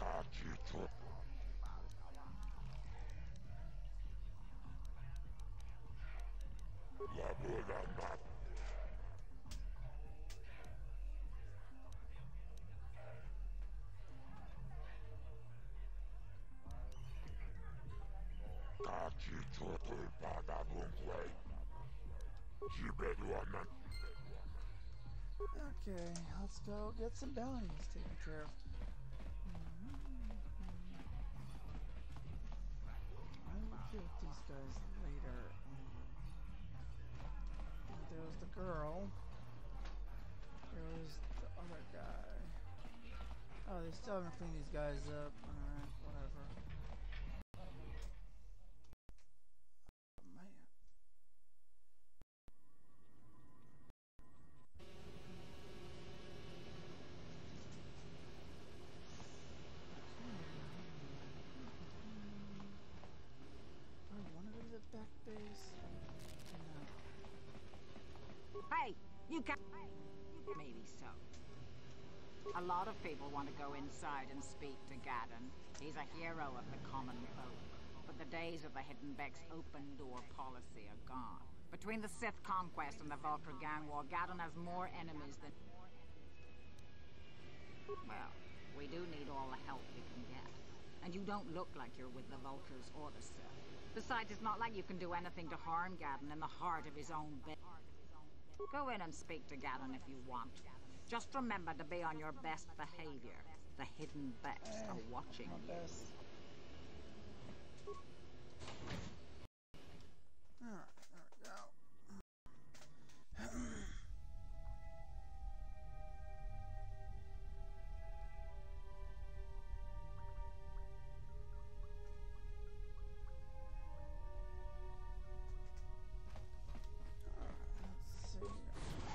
Speaker 5: Okay, let's go get some bounties taken care of. I will deal with these guys later. And there was the girl. There was the other guy. Oh, they still haven't cleaned these guys up. Alright, whatever. Back base. No.
Speaker 18: Hey, you can. Maybe so. A lot of people want to go inside and speak to Gadon. He's a hero of the common folk. But the days of the Hidden Beck's open door policy are gone. Between the Sith conquest and the Vulkar gang war, Gadon has more enemies than... Well, we do need all the help we can get. And you don't look like you're with the Vulkars or the Sith. Besides, it's not like you can do anything to harm Gadon in the heart of his own bed. Go in and speak to Gadon if you want. Just remember to be on your best behavior. The Hidden Becks are watching you.
Speaker 5: Alright, there we go. Let's see.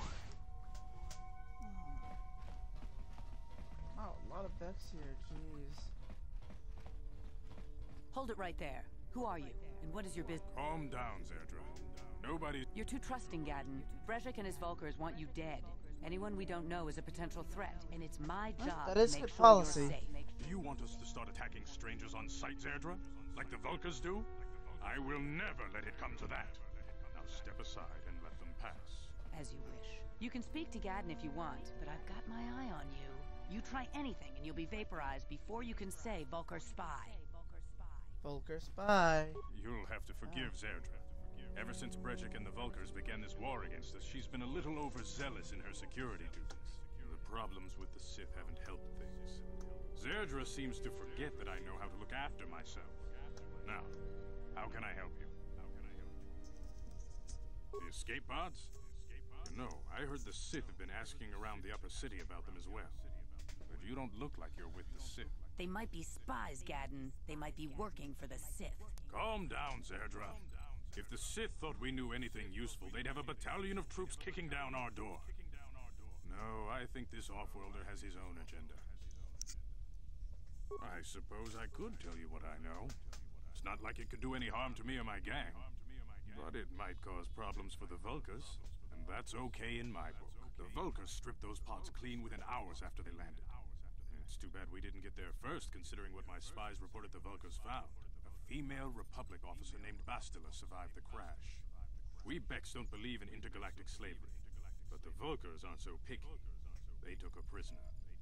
Speaker 5: books here, jeez.
Speaker 19: Hold it right there. Who are you? And what is your business?
Speaker 4: Calm down, Zerdra. Nobody...
Speaker 19: You're too trusting, Gadden. Brejik and his Vulkars want you dead. Anyone we don't know is a potential threat, and it's my job
Speaker 5: that
Speaker 19: to
Speaker 5: is
Speaker 19: make
Speaker 5: good
Speaker 19: sure
Speaker 5: policy.
Speaker 19: you're safe.
Speaker 4: You want us to start attacking strangers on sight, Zerdra? Like the Vulkars do? I will never let it come to that. Now step aside and let them pass.
Speaker 19: As you wish. You can speak to Gadden if you want, but I've got my eye on you. You try anything and you'll be vaporized before you can say Vulkar spy.
Speaker 5: Vulkar spy.
Speaker 4: You'll have to forgive Zerdra. Ever since Brejik and the Vulkars began this war against us, she's been a little overzealous in her security duties. The problems with the Sith haven't helped things. Zerdra seems to forget that I know how to look after myself. Now, how can I help you? The escape pods? No, I heard the Sith have been asking around the upper city about them as well. But you don't look like you're with the Sith.
Speaker 19: They might be spies, Gadden. They might be working for the Sith.
Speaker 4: Calm down, Zerdra. If the Sith thought we knew anything useful, they'd have a battalion of troops kicking down our door. No, I think this off-worlder has his own agenda. I suppose I could tell you what I know. It's not like it could do any harm to me or my gang. But it might cause problems for the Vulkars, and that's okay in my book. The Vulkars stripped those pods clean within hours after they landed. It's too bad we didn't get there first, considering what my spies reported the Vulkars found. A female Republic officer named Bastila survived the crash. We Becks don't believe in intergalactic slavery, but the Vulkars aren't so picky. They took her prisoner.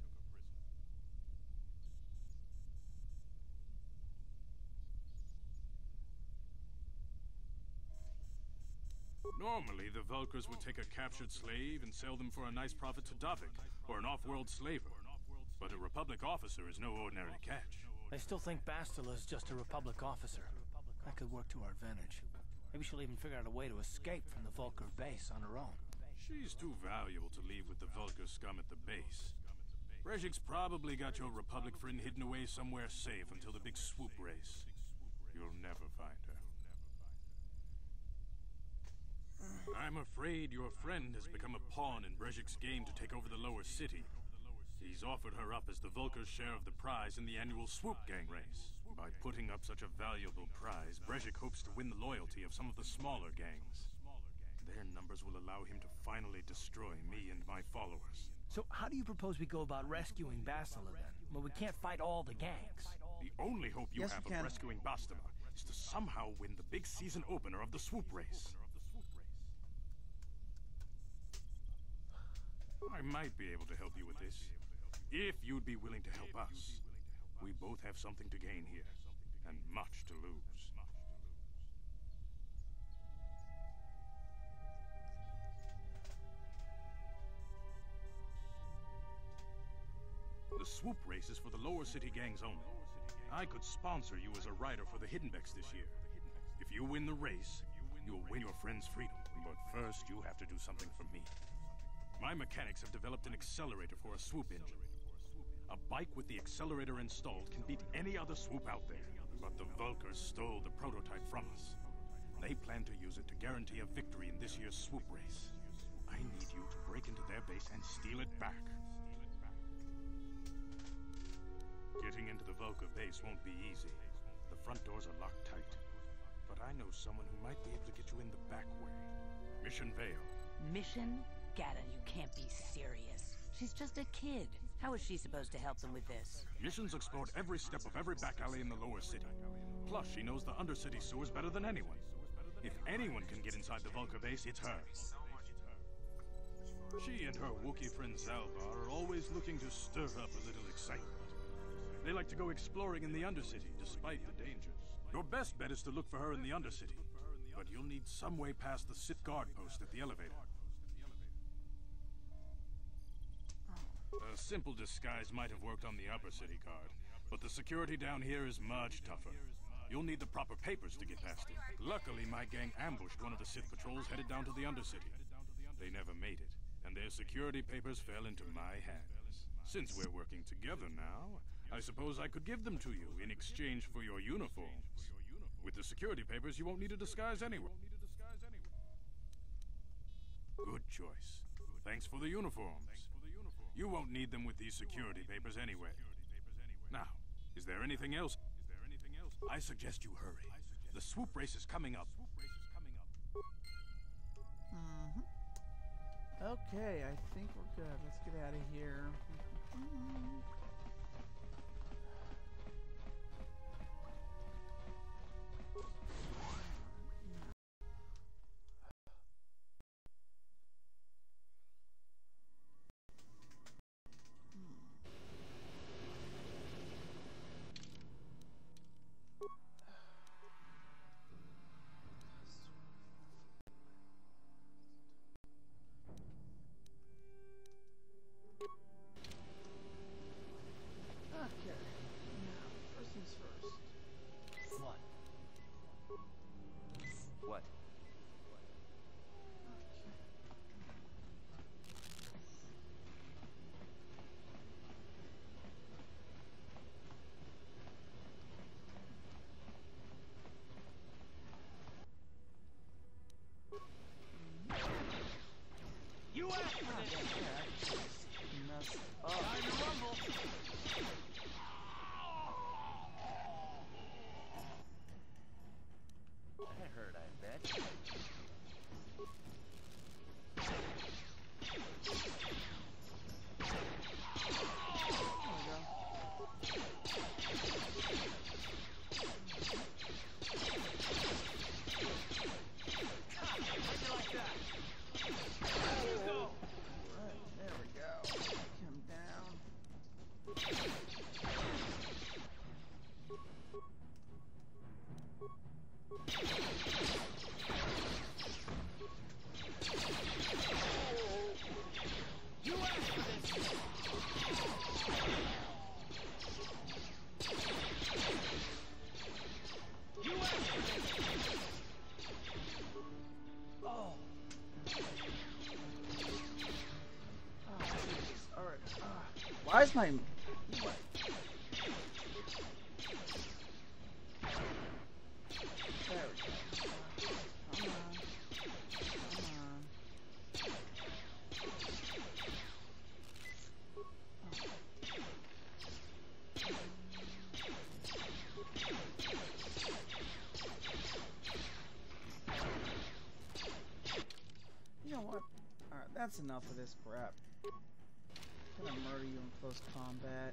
Speaker 4: Normally, the Vulkars would take a captured slave and sell them for a nice profit to Davik, or an off-world slaver. But a Republic officer is no ordinary catch.
Speaker 7: I still think Bastila is just a Republic officer. That could work to our advantage. Maybe she'll even figure out a way to escape from the Vulkar base on her own.
Speaker 4: She's too valuable to leave with the Vulkar scum at the base. Brejik's probably got your Republic friend hidden away somewhere safe until the big swoop race. You'll never find her. I'm afraid your friend has become a pawn in Brejik's game to take over the lower city. He's offered her up as the Vulkar's share of the prize in the annual Swoop Gang race. By putting up such a valuable prize, Brejik hopes to win the loyalty of some of the smaller gangs. Their numbers will allow him to finally destroy me and my followers.
Speaker 7: So how do you propose we go about rescuing Bastila then? Well, we can't fight all the gangs.
Speaker 4: The only hope you
Speaker 5: Yes,
Speaker 4: have
Speaker 5: we
Speaker 4: of
Speaker 5: can.
Speaker 4: rescuing Bastila is to somehow win the big season opener of the Swoop race. I might be able to help you with this, if you'd be willing to help us. We both have something to gain here, and much to lose. The Swoop race is for the lower city gangs only. I could sponsor you as a rider for the Hiddenbecks this year. If you win the race, you'll win your friend's freedom. But first, you have to do something for me. My mechanics have developed an accelerator for a swoop engine. A bike with the accelerator installed can beat any other swoop out there. But the Vulkars stole the prototype from us. They plan to use it to guarantee a victory in this year's swoop race. I need you to break into their base and steal it back. Getting into the Vulkar base won't be easy. The front doors are locked tight. But I know someone who might be able to get you in the back way. Mission Vale.
Speaker 19: Mission? Gadden, you can't be serious. She's just a kid. How is she supposed to help them with this?
Speaker 4: Mission's explored every step of every back alley in the lower city. Plus, she knows the undercity sewers better than anyone. If anyone can get inside the Vulkar base, it's her. She and her Wookiee friend Zalbar are always looking to stir up a little excitement. They like to go exploring in the undercity, despite the dangers. Your best bet is to look for her in the undercity. But you'll need some way past the Sith guard post at the elevator. A simple disguise might have worked on the upper city guard, but the security down here is much tougher. You'll need the proper papers to get past it. Luckily, my gang ambushed one of the Sith patrols headed down to the undercity. They never made it, and their security papers fell into my hands. Since we're working together now, I suppose I could give them to you in exchange for your uniforms. With the security papers, you won't need a disguise anyway. Good choice. Thanks for the uniforms. You won't need them with these security papers anyway. Now, is there anything else? Is there anything else? I suggest you hurry. The swoop race is coming up.
Speaker 5: Mm-hmm. Okay, I think we're good. Let's get out of here.
Speaker 12: What?
Speaker 7: You asked for this! Time to rumble!
Speaker 12: That hurt, I bet.
Speaker 5: Why is my... What? There we go. Come on. Come on. You know what? Alright, that's enough of this crap. I'm gonna murder you in close combat.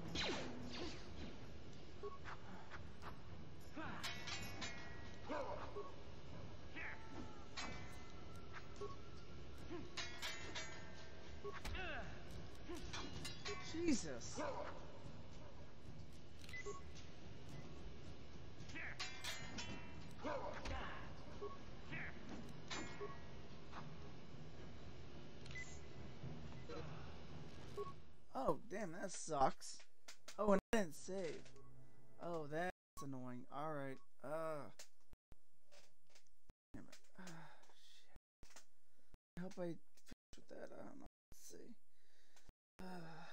Speaker 5: Jesus. Oh, damn, that sucks. Oh, and I didn't save. Oh, that's annoying. Alright. Uh. Damn it. Uh, shit. I hope I finish with that. I don't know. Let's see. Uh.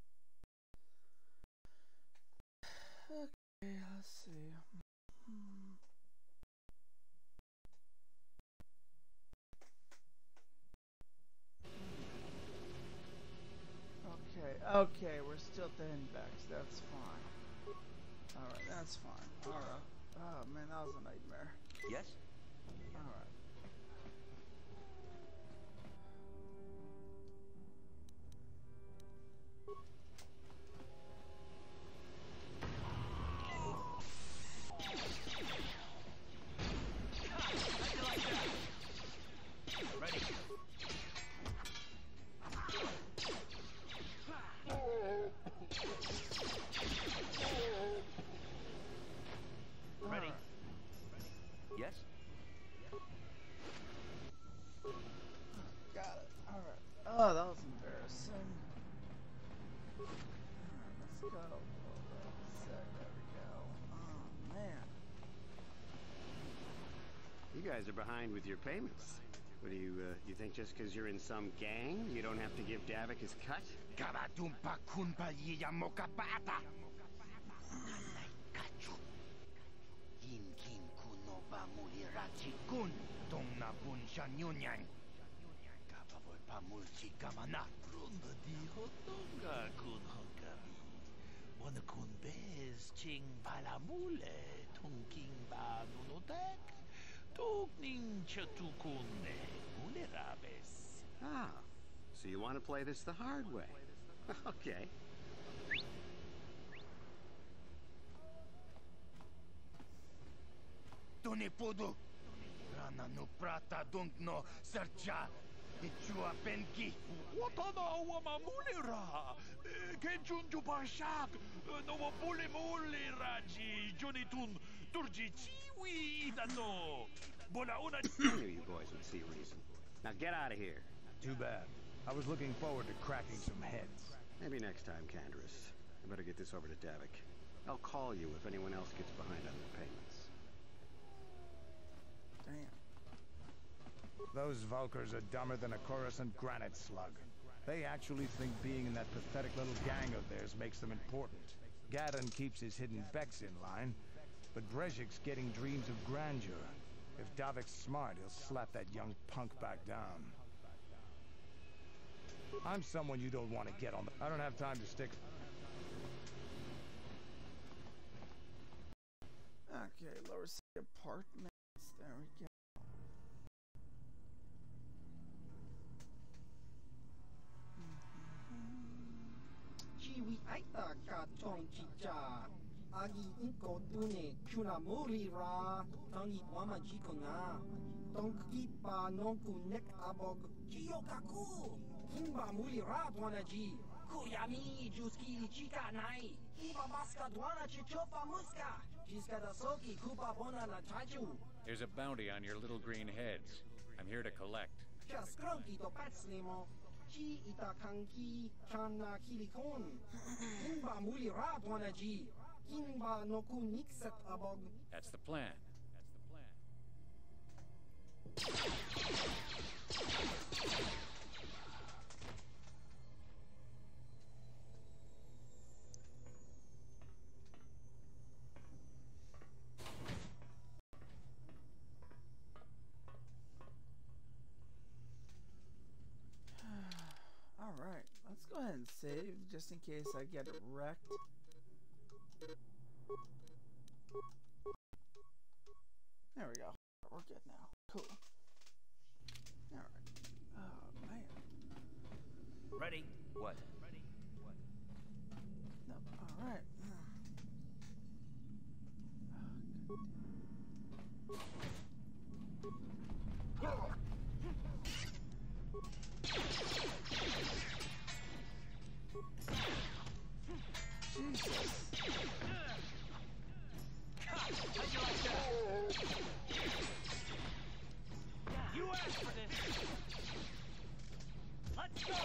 Speaker 5: Okay, let's see. Hmm. Okay, okay, we're still at the Hiddenbecks. That's fine. Alright, that's fine. Alright. Oh man, that was a nightmare.
Speaker 12: Yes?
Speaker 5: Alright.
Speaker 7: Ready. Ready.
Speaker 12: Yes?
Speaker 5: Got it. Alright. Oh, that was embarrassing. Alright, let's go. There we go. Oh, man.
Speaker 20: You guys are behind with your payments. What do you, uh, you think just because you're in some gang, you don't have to give Davik his cut?
Speaker 16: Karatumpa kunpa yiyamoka bata. Yinkin kuno ba mulirachi kun tong na bun shanyunyan. Kapavoy pa mulchi kamana. Runda di hotonga kun hokami.
Speaker 1: Wanakun bez ching palamule tunking ba nunotek tukning chatukune mulerabes.
Speaker 20: Ah, so you want to play this the hard way? Okay.
Speaker 21: Tone podo. Rana no prata don't no sercha. Ichua penki.
Speaker 1: Watana wamamulera. Kenjunju barshak. No wapule mule raji. Jonitun turji chiwi itato. Bola una.
Speaker 20: I knew you boys would see reason. Now get out of here.
Speaker 9: Too bad. I was looking forward to cracking some heads.
Speaker 20: Maybe next time, Candrus. I better get this over to Davik. I'll call you if anyone else gets behind on their payments.
Speaker 5: Damn.
Speaker 9: Those Vulkars are dumber than a Coruscant granite slug. They actually think being in that pathetic little gang of theirs makes them important. Gadon keeps his hidden Becks in line, but Brezhik's getting dreams of grandeur. If Davik's smart, he'll slap that young punk back down. I'm someone you don't want to get on the... I don't have time to stick...
Speaker 5: Okay, lower city apartments. There we go.
Speaker 16: Chiwi aita ka chong chicha. Agi inko tune kuna muri ra. Tangi wama jiko na. Tonki pa nonku nek abog. Chiyo kaku. Kimba muli ra dwana ji. Kuyami juski chika nai. Iba maska dwana chichofa muska. Jiska da soki kupa bona la chachu.
Speaker 22: There's a bounty on your little green heads. I'm here to collect.
Speaker 16: Kaskronki to patslimo. Chi ita kanki chana kilikon. Kimba muli ra dwana ji. Kimba noku nikset abog.
Speaker 22: That's the plan. That's the plan.
Speaker 5: Alright, let's go ahead and save just in case I get wrecked. There we go. We're good now. Cool. Alright. Oh, man.
Speaker 12: Ready? What?
Speaker 22: Ready? What?
Speaker 5: Nope. Alright. Oh, Jesus.
Speaker 12: How'd you like that? You asked for this. Let's go.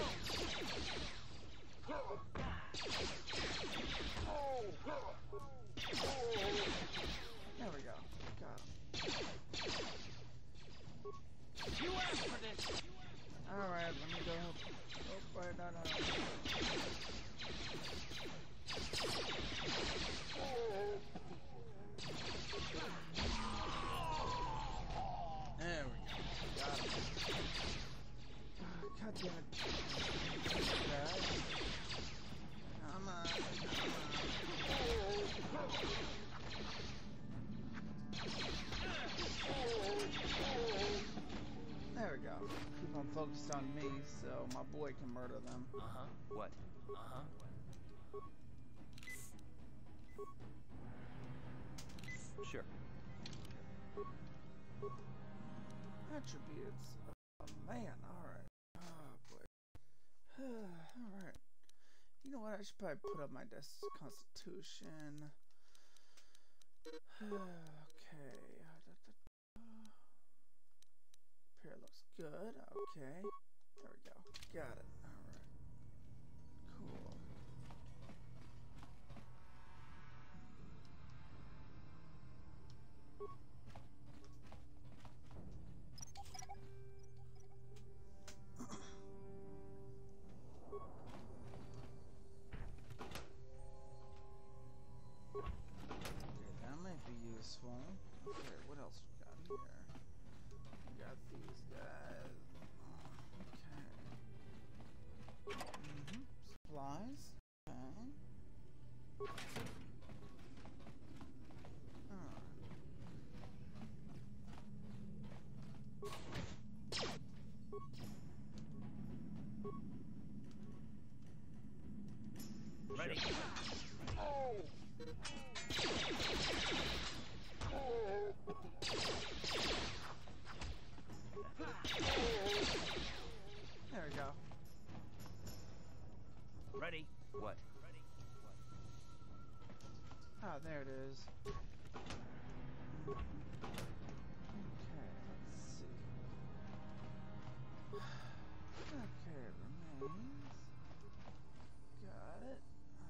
Speaker 5: There we go. Got him.
Speaker 12: You asked for this.
Speaker 5: Alright, let me go help. Oh, wait, no, no, no. There we go. Got him. God damn it. Come on. There we go. Keep them focused on me so my boy can murder them.
Speaker 12: Uh-huh. What? Uh-huh. Sure.
Speaker 5: Attributes. Oh, man, alright. Oh, boy. Alright. You know what? I should probably put up my desk constitution. Okay. Repair looks good. Okay. There we go. Got it. Alright. Cool. Useful. Okay, what else we got here? We got these guys. Okay. Mm-hmm. Supplies. Okay.
Speaker 7: Ready?
Speaker 5: Oh. There we go.
Speaker 7: Ready?
Speaker 12: What?
Speaker 5: Ah, there it is. Okay, let's see. Okay, remains. Got it.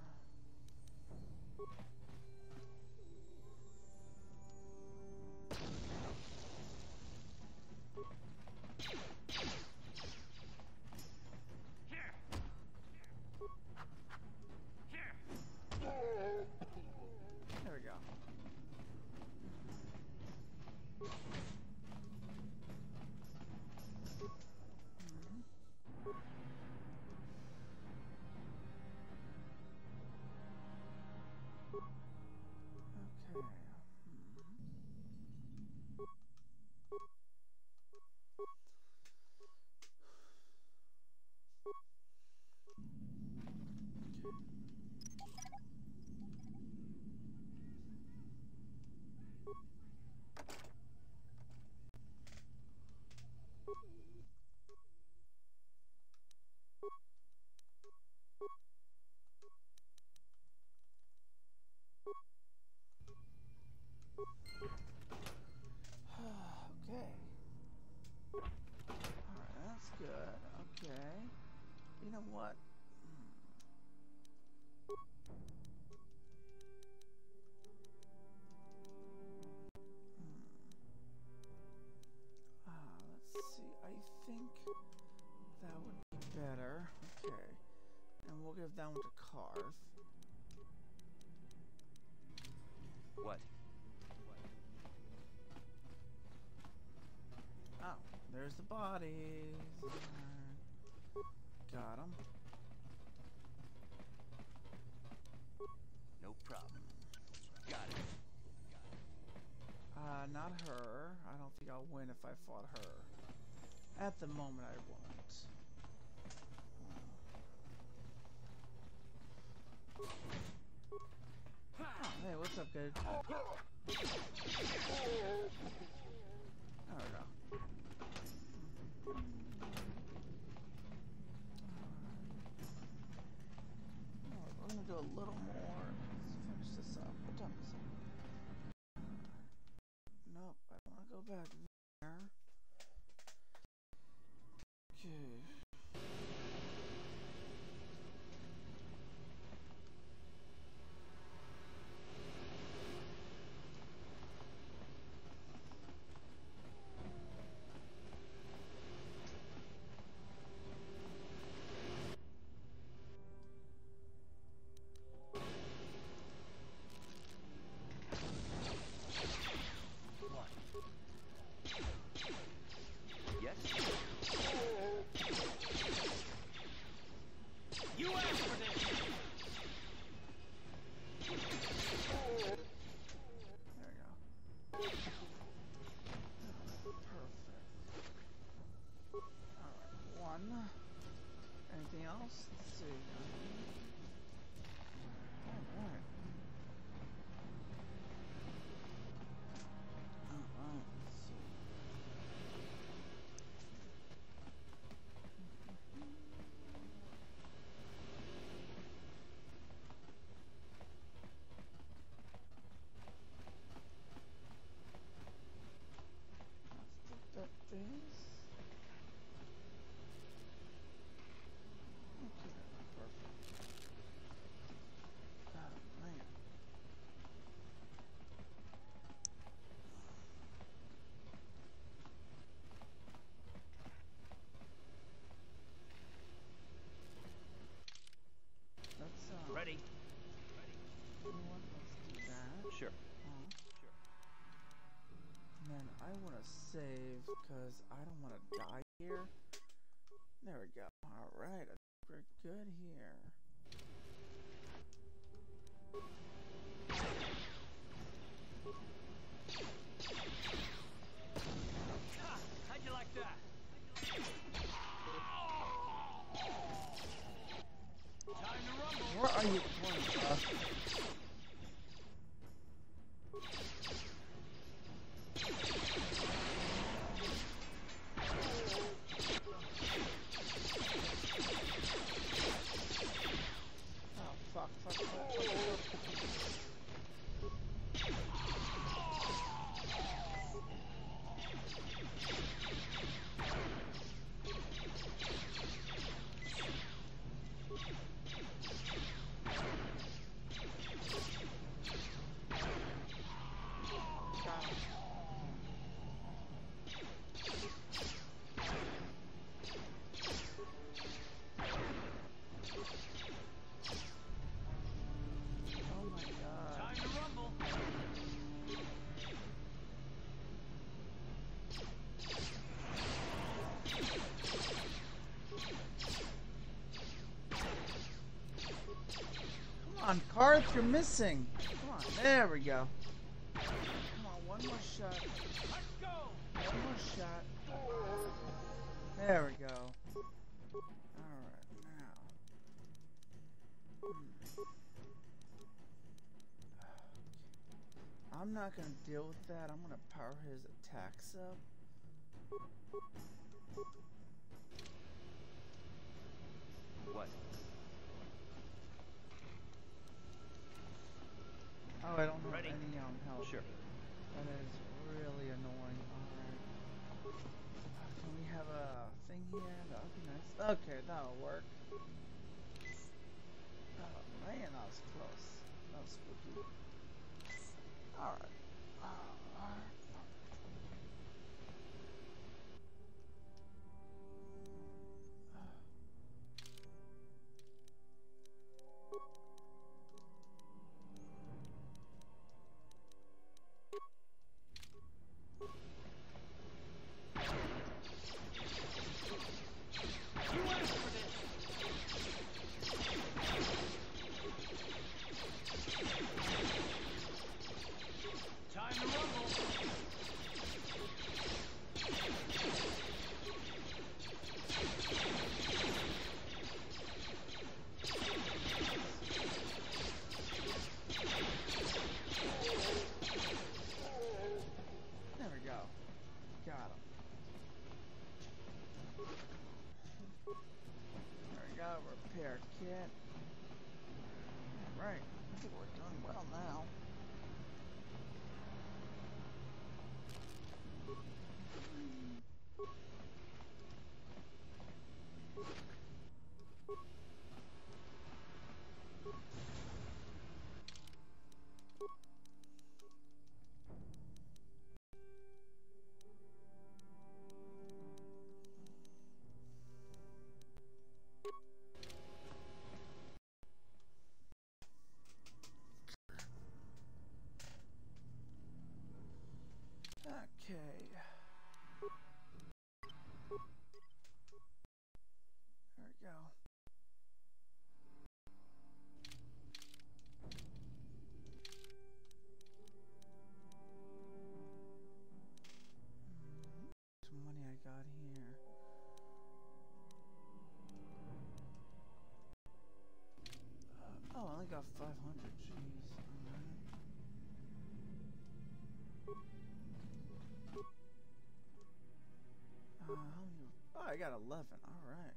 Speaker 5: There we go. Okay. Okay. Alright, that's good. Okay. You know what? Hmm. Ah, let's see. I think that would be better. Okay. And we'll give that one to Carve.
Speaker 12: What?
Speaker 5: Oh, there's the bodies. Alright. Got them.
Speaker 12: No problem. Got it.
Speaker 5: Uh, not her. I don't think I'll win if I fought her. At the moment, I won't. Oh, hey, what's up, kid? There we go. Alright, we're gonna do a little more. Let's finish this up. What time is it? Nope, I don't want to go back there. Okay.
Speaker 12: Yes?
Speaker 7: You asked for this!
Speaker 5: There we go. Perfect. Alright, one. Anything else? Let's see. Alright. Alright, let's see. Let's take that base. Okay, perfect. Oh, man. Let's, uh...
Speaker 7: Ready?
Speaker 5: You know what? Let's do that.
Speaker 12: Sure.
Speaker 5: Uh,
Speaker 12: Sure.
Speaker 5: And then I want to save, because I don't want to die here. There we go. Alright, I think we're good here.
Speaker 7: How'd you like that? Time to rumble.
Speaker 5: Where are you going, bro? Come on, cards, you're missing. Come on, there we go. Come on, one more shot.
Speaker 7: Let's go.
Speaker 5: One more shot. There we go. Alright, now. Hmm. I'm not gonna deal with that. I'm gonna power his attacks up.
Speaker 12: What?
Speaker 5: Oh, I don't have
Speaker 12: Ready?
Speaker 5: any um health.
Speaker 12: Sure.
Speaker 5: That is really annoying. Alright. Can we have a thing here? That would be nice. Okay, that'll work. Oh man, that was close. That was spooky. Alright. Alright.
Speaker 7: Time to rumble.
Speaker 5: There we go. Got him. There we go. Repair kit. Right. I think we're doing well now. Okay. There we go. Some money I got here. Uh, oh, I only got five hundred. Jeez. Uh, how many? Oh, I got eleven. All right.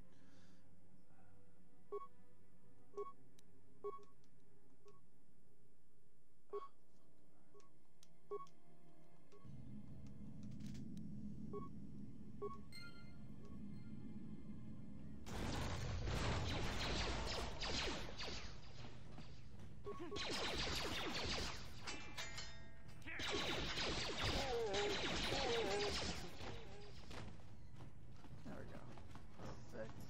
Speaker 5: There we go. Perfect.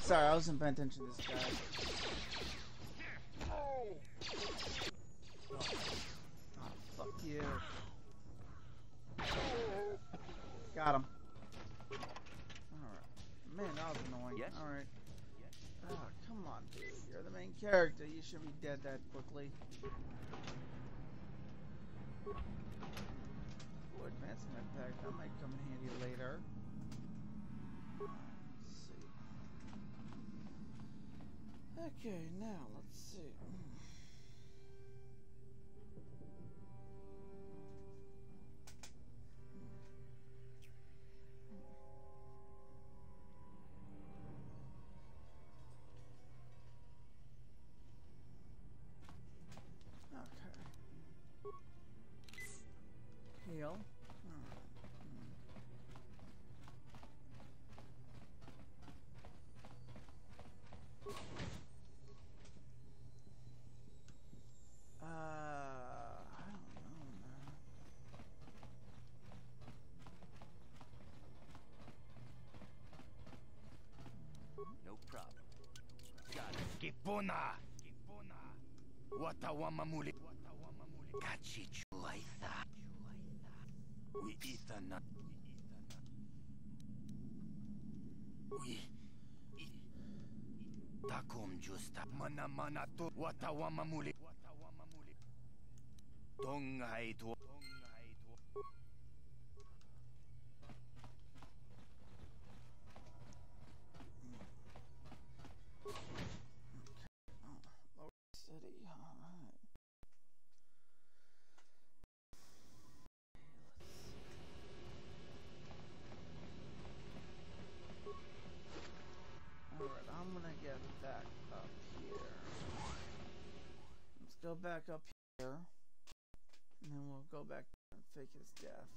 Speaker 5: Sorry, I wasn't paying attention to this guy. Oh, fuck you. Got him. Alright. Man, that was annoying.
Speaker 12: Yes?
Speaker 5: Alright. Oh, come on, dude. You're the main character. You shouldn't be dead that quickly. Oh, advancing attack. That might come in handy later. Let's see. Okay, now let's see. Heal. Uh, I don't know, man.
Speaker 12: No problem. Got it.
Speaker 21: Kipuna! Kipuna! Watawamamuli. Kachichuaitha. We ithana. We. Takum justa. Mana mana to. Watawamamuli. Tongai to.
Speaker 5: City, alright. Alright, I'm gonna get back up here. Let's go back up here. And then we'll go back and fake his death.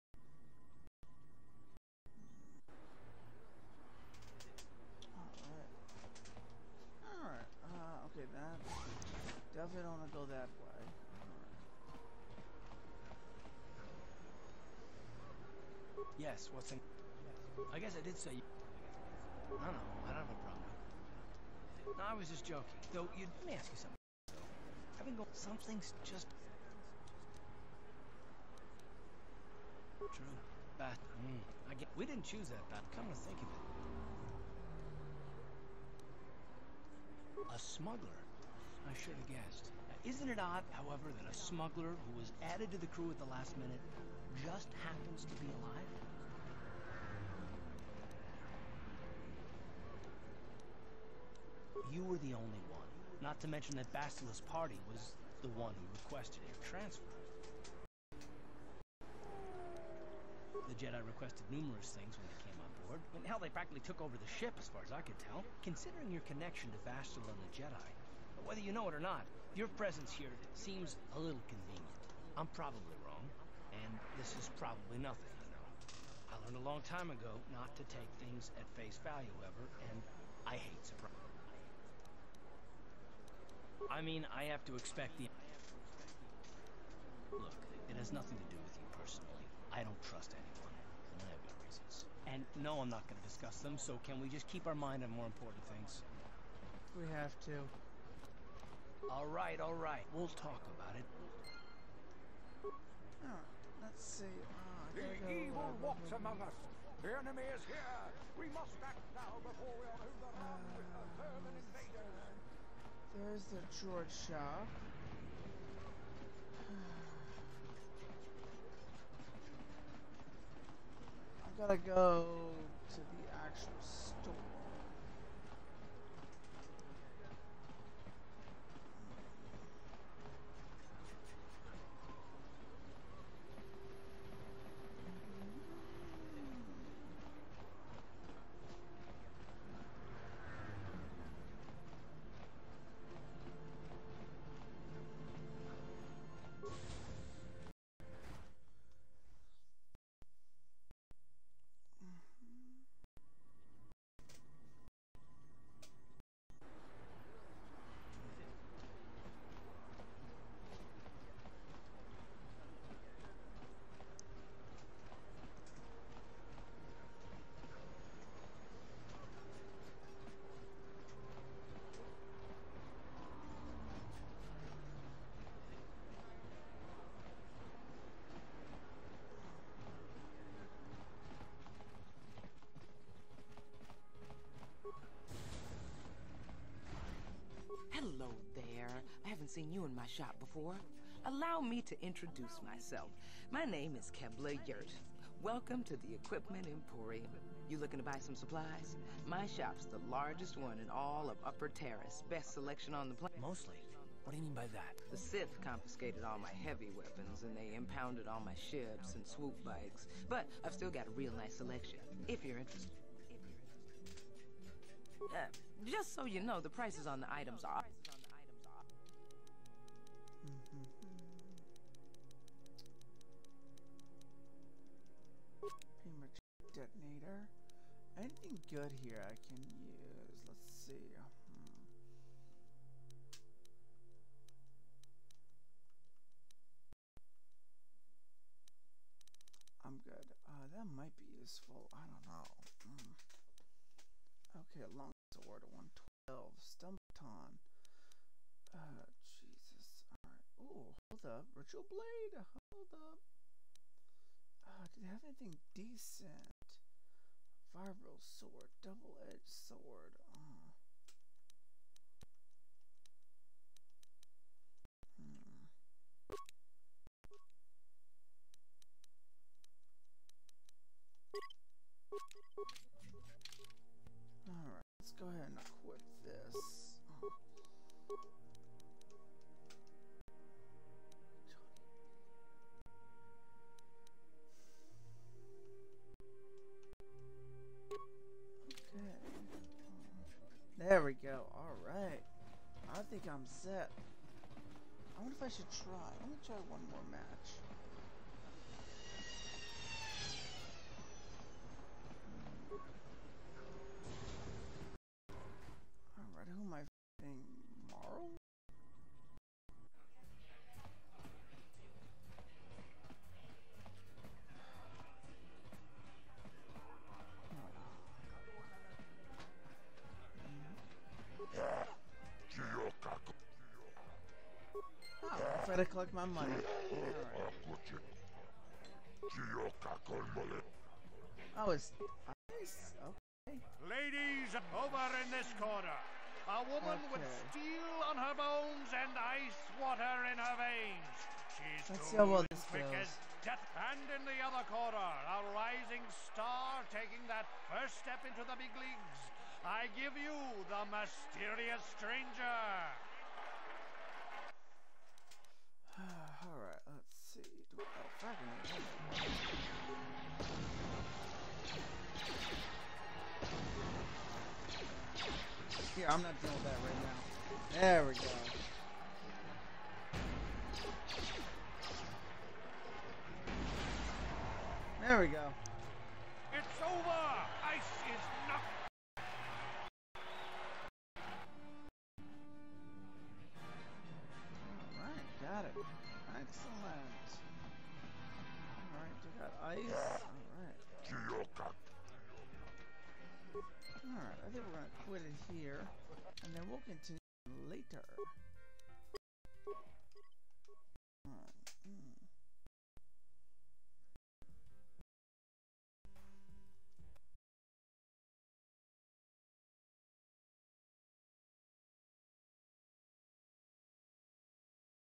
Speaker 5: Alright. Alright, uh, okay, that. Definitely don't want to go that way. Alright.
Speaker 7: Yes, what's in... I guess I did say... No, no, I don't have a problem. No, I was just joking. Though, you... Let me ask you something. I've been going... Something's just... True. Bad. Mm, I get... We didn't choose that, but come to think of it. A smuggler. I should have guessed. Now, isn't it odd, however, that a smuggler who was added to the crew at the last minute just happens to be alive? You were the only one. Not to mention that Bastila's party was the one who requested your transfer. The Jedi requested numerous things when they came on board. I mean, hell, they practically took over the ship, as far as I could tell. Considering your connection to Bastila and the Jedi, whether you know it or not, your presence here seems a little convenient. I'm probably wrong, and this is probably nothing, you know. I learned a long time ago not to take things at face value, ever, and I hate surprise. I mean, I have to expect the... Look, it has nothing to do with you personally. I don't trust anyone, and I have my reasons. And no, I'm not going to discuss them, so can we just keep our mind on more important things?
Speaker 5: We have to.
Speaker 7: All right, all right. We'll talk about it.
Speaker 5: Oh, let's see. Oh,
Speaker 9: The
Speaker 5: go,
Speaker 9: evil
Speaker 5: uh,
Speaker 9: walks among us. The enemy is here. We must act now before we are overrun with the vermin invaders.
Speaker 5: There's the George shop. I gotta go to the actual store.
Speaker 6: my shop before. Allow me to introduce myself. My name is Kebla Yurt. Welcome to the Equipment Emporium. You looking to buy some supplies? My shop's the largest one in all of Upper Terrace. Best selection on the planet.
Speaker 7: Mostly. What do you mean by that?
Speaker 6: The Sith confiscated all my heavy weapons, and they impounded all my ships and swoop bikes. But I've still got a real nice selection, if you're interested. Uh, just so you know, the prices on the items are...
Speaker 5: Premature detonator. Anything good here I can use? Let's see. Hmm. I'm good. Uh, that might be useful. I don't know. Mm. Okay, long sword, one twelve. Stun baton. Uh, Jesus. Alright. Ooh, hold up. Ritual blade. Hold up. Uh, do they have anything decent? Vibral sword. Double-edged sword. Oh. Hmm. Alright, let's go ahead and equip this. Oh. Okay. There we go. Alright. I think I'm set. I wonder if I should try. Let me try one more match. Alright, who am I fighting? Marl? Oh, I'll try to collect my money. Alright. Oh, it's ice? Okay.
Speaker 9: Ladies, over in this corner, a woman
Speaker 5: Okay.
Speaker 9: with steel on her bones and ice water in her veins. She's
Speaker 5: Let's see how well
Speaker 9: cool and
Speaker 5: this
Speaker 9: quick
Speaker 5: goes.
Speaker 9: as death. And in the other corner, a rising star taking that first step into the big leagues. I give you the mysterious stranger.
Speaker 5: Alright, let's see. Do oh, fragment. Here, I'm not dealing with that right now. There we go. There we go.
Speaker 9: It's over. Ice is knocked.
Speaker 5: Alright, got it. Excellent. Alright, you got ice. Alright. Alright, I think we're gonna quit it here, and then we'll continue later.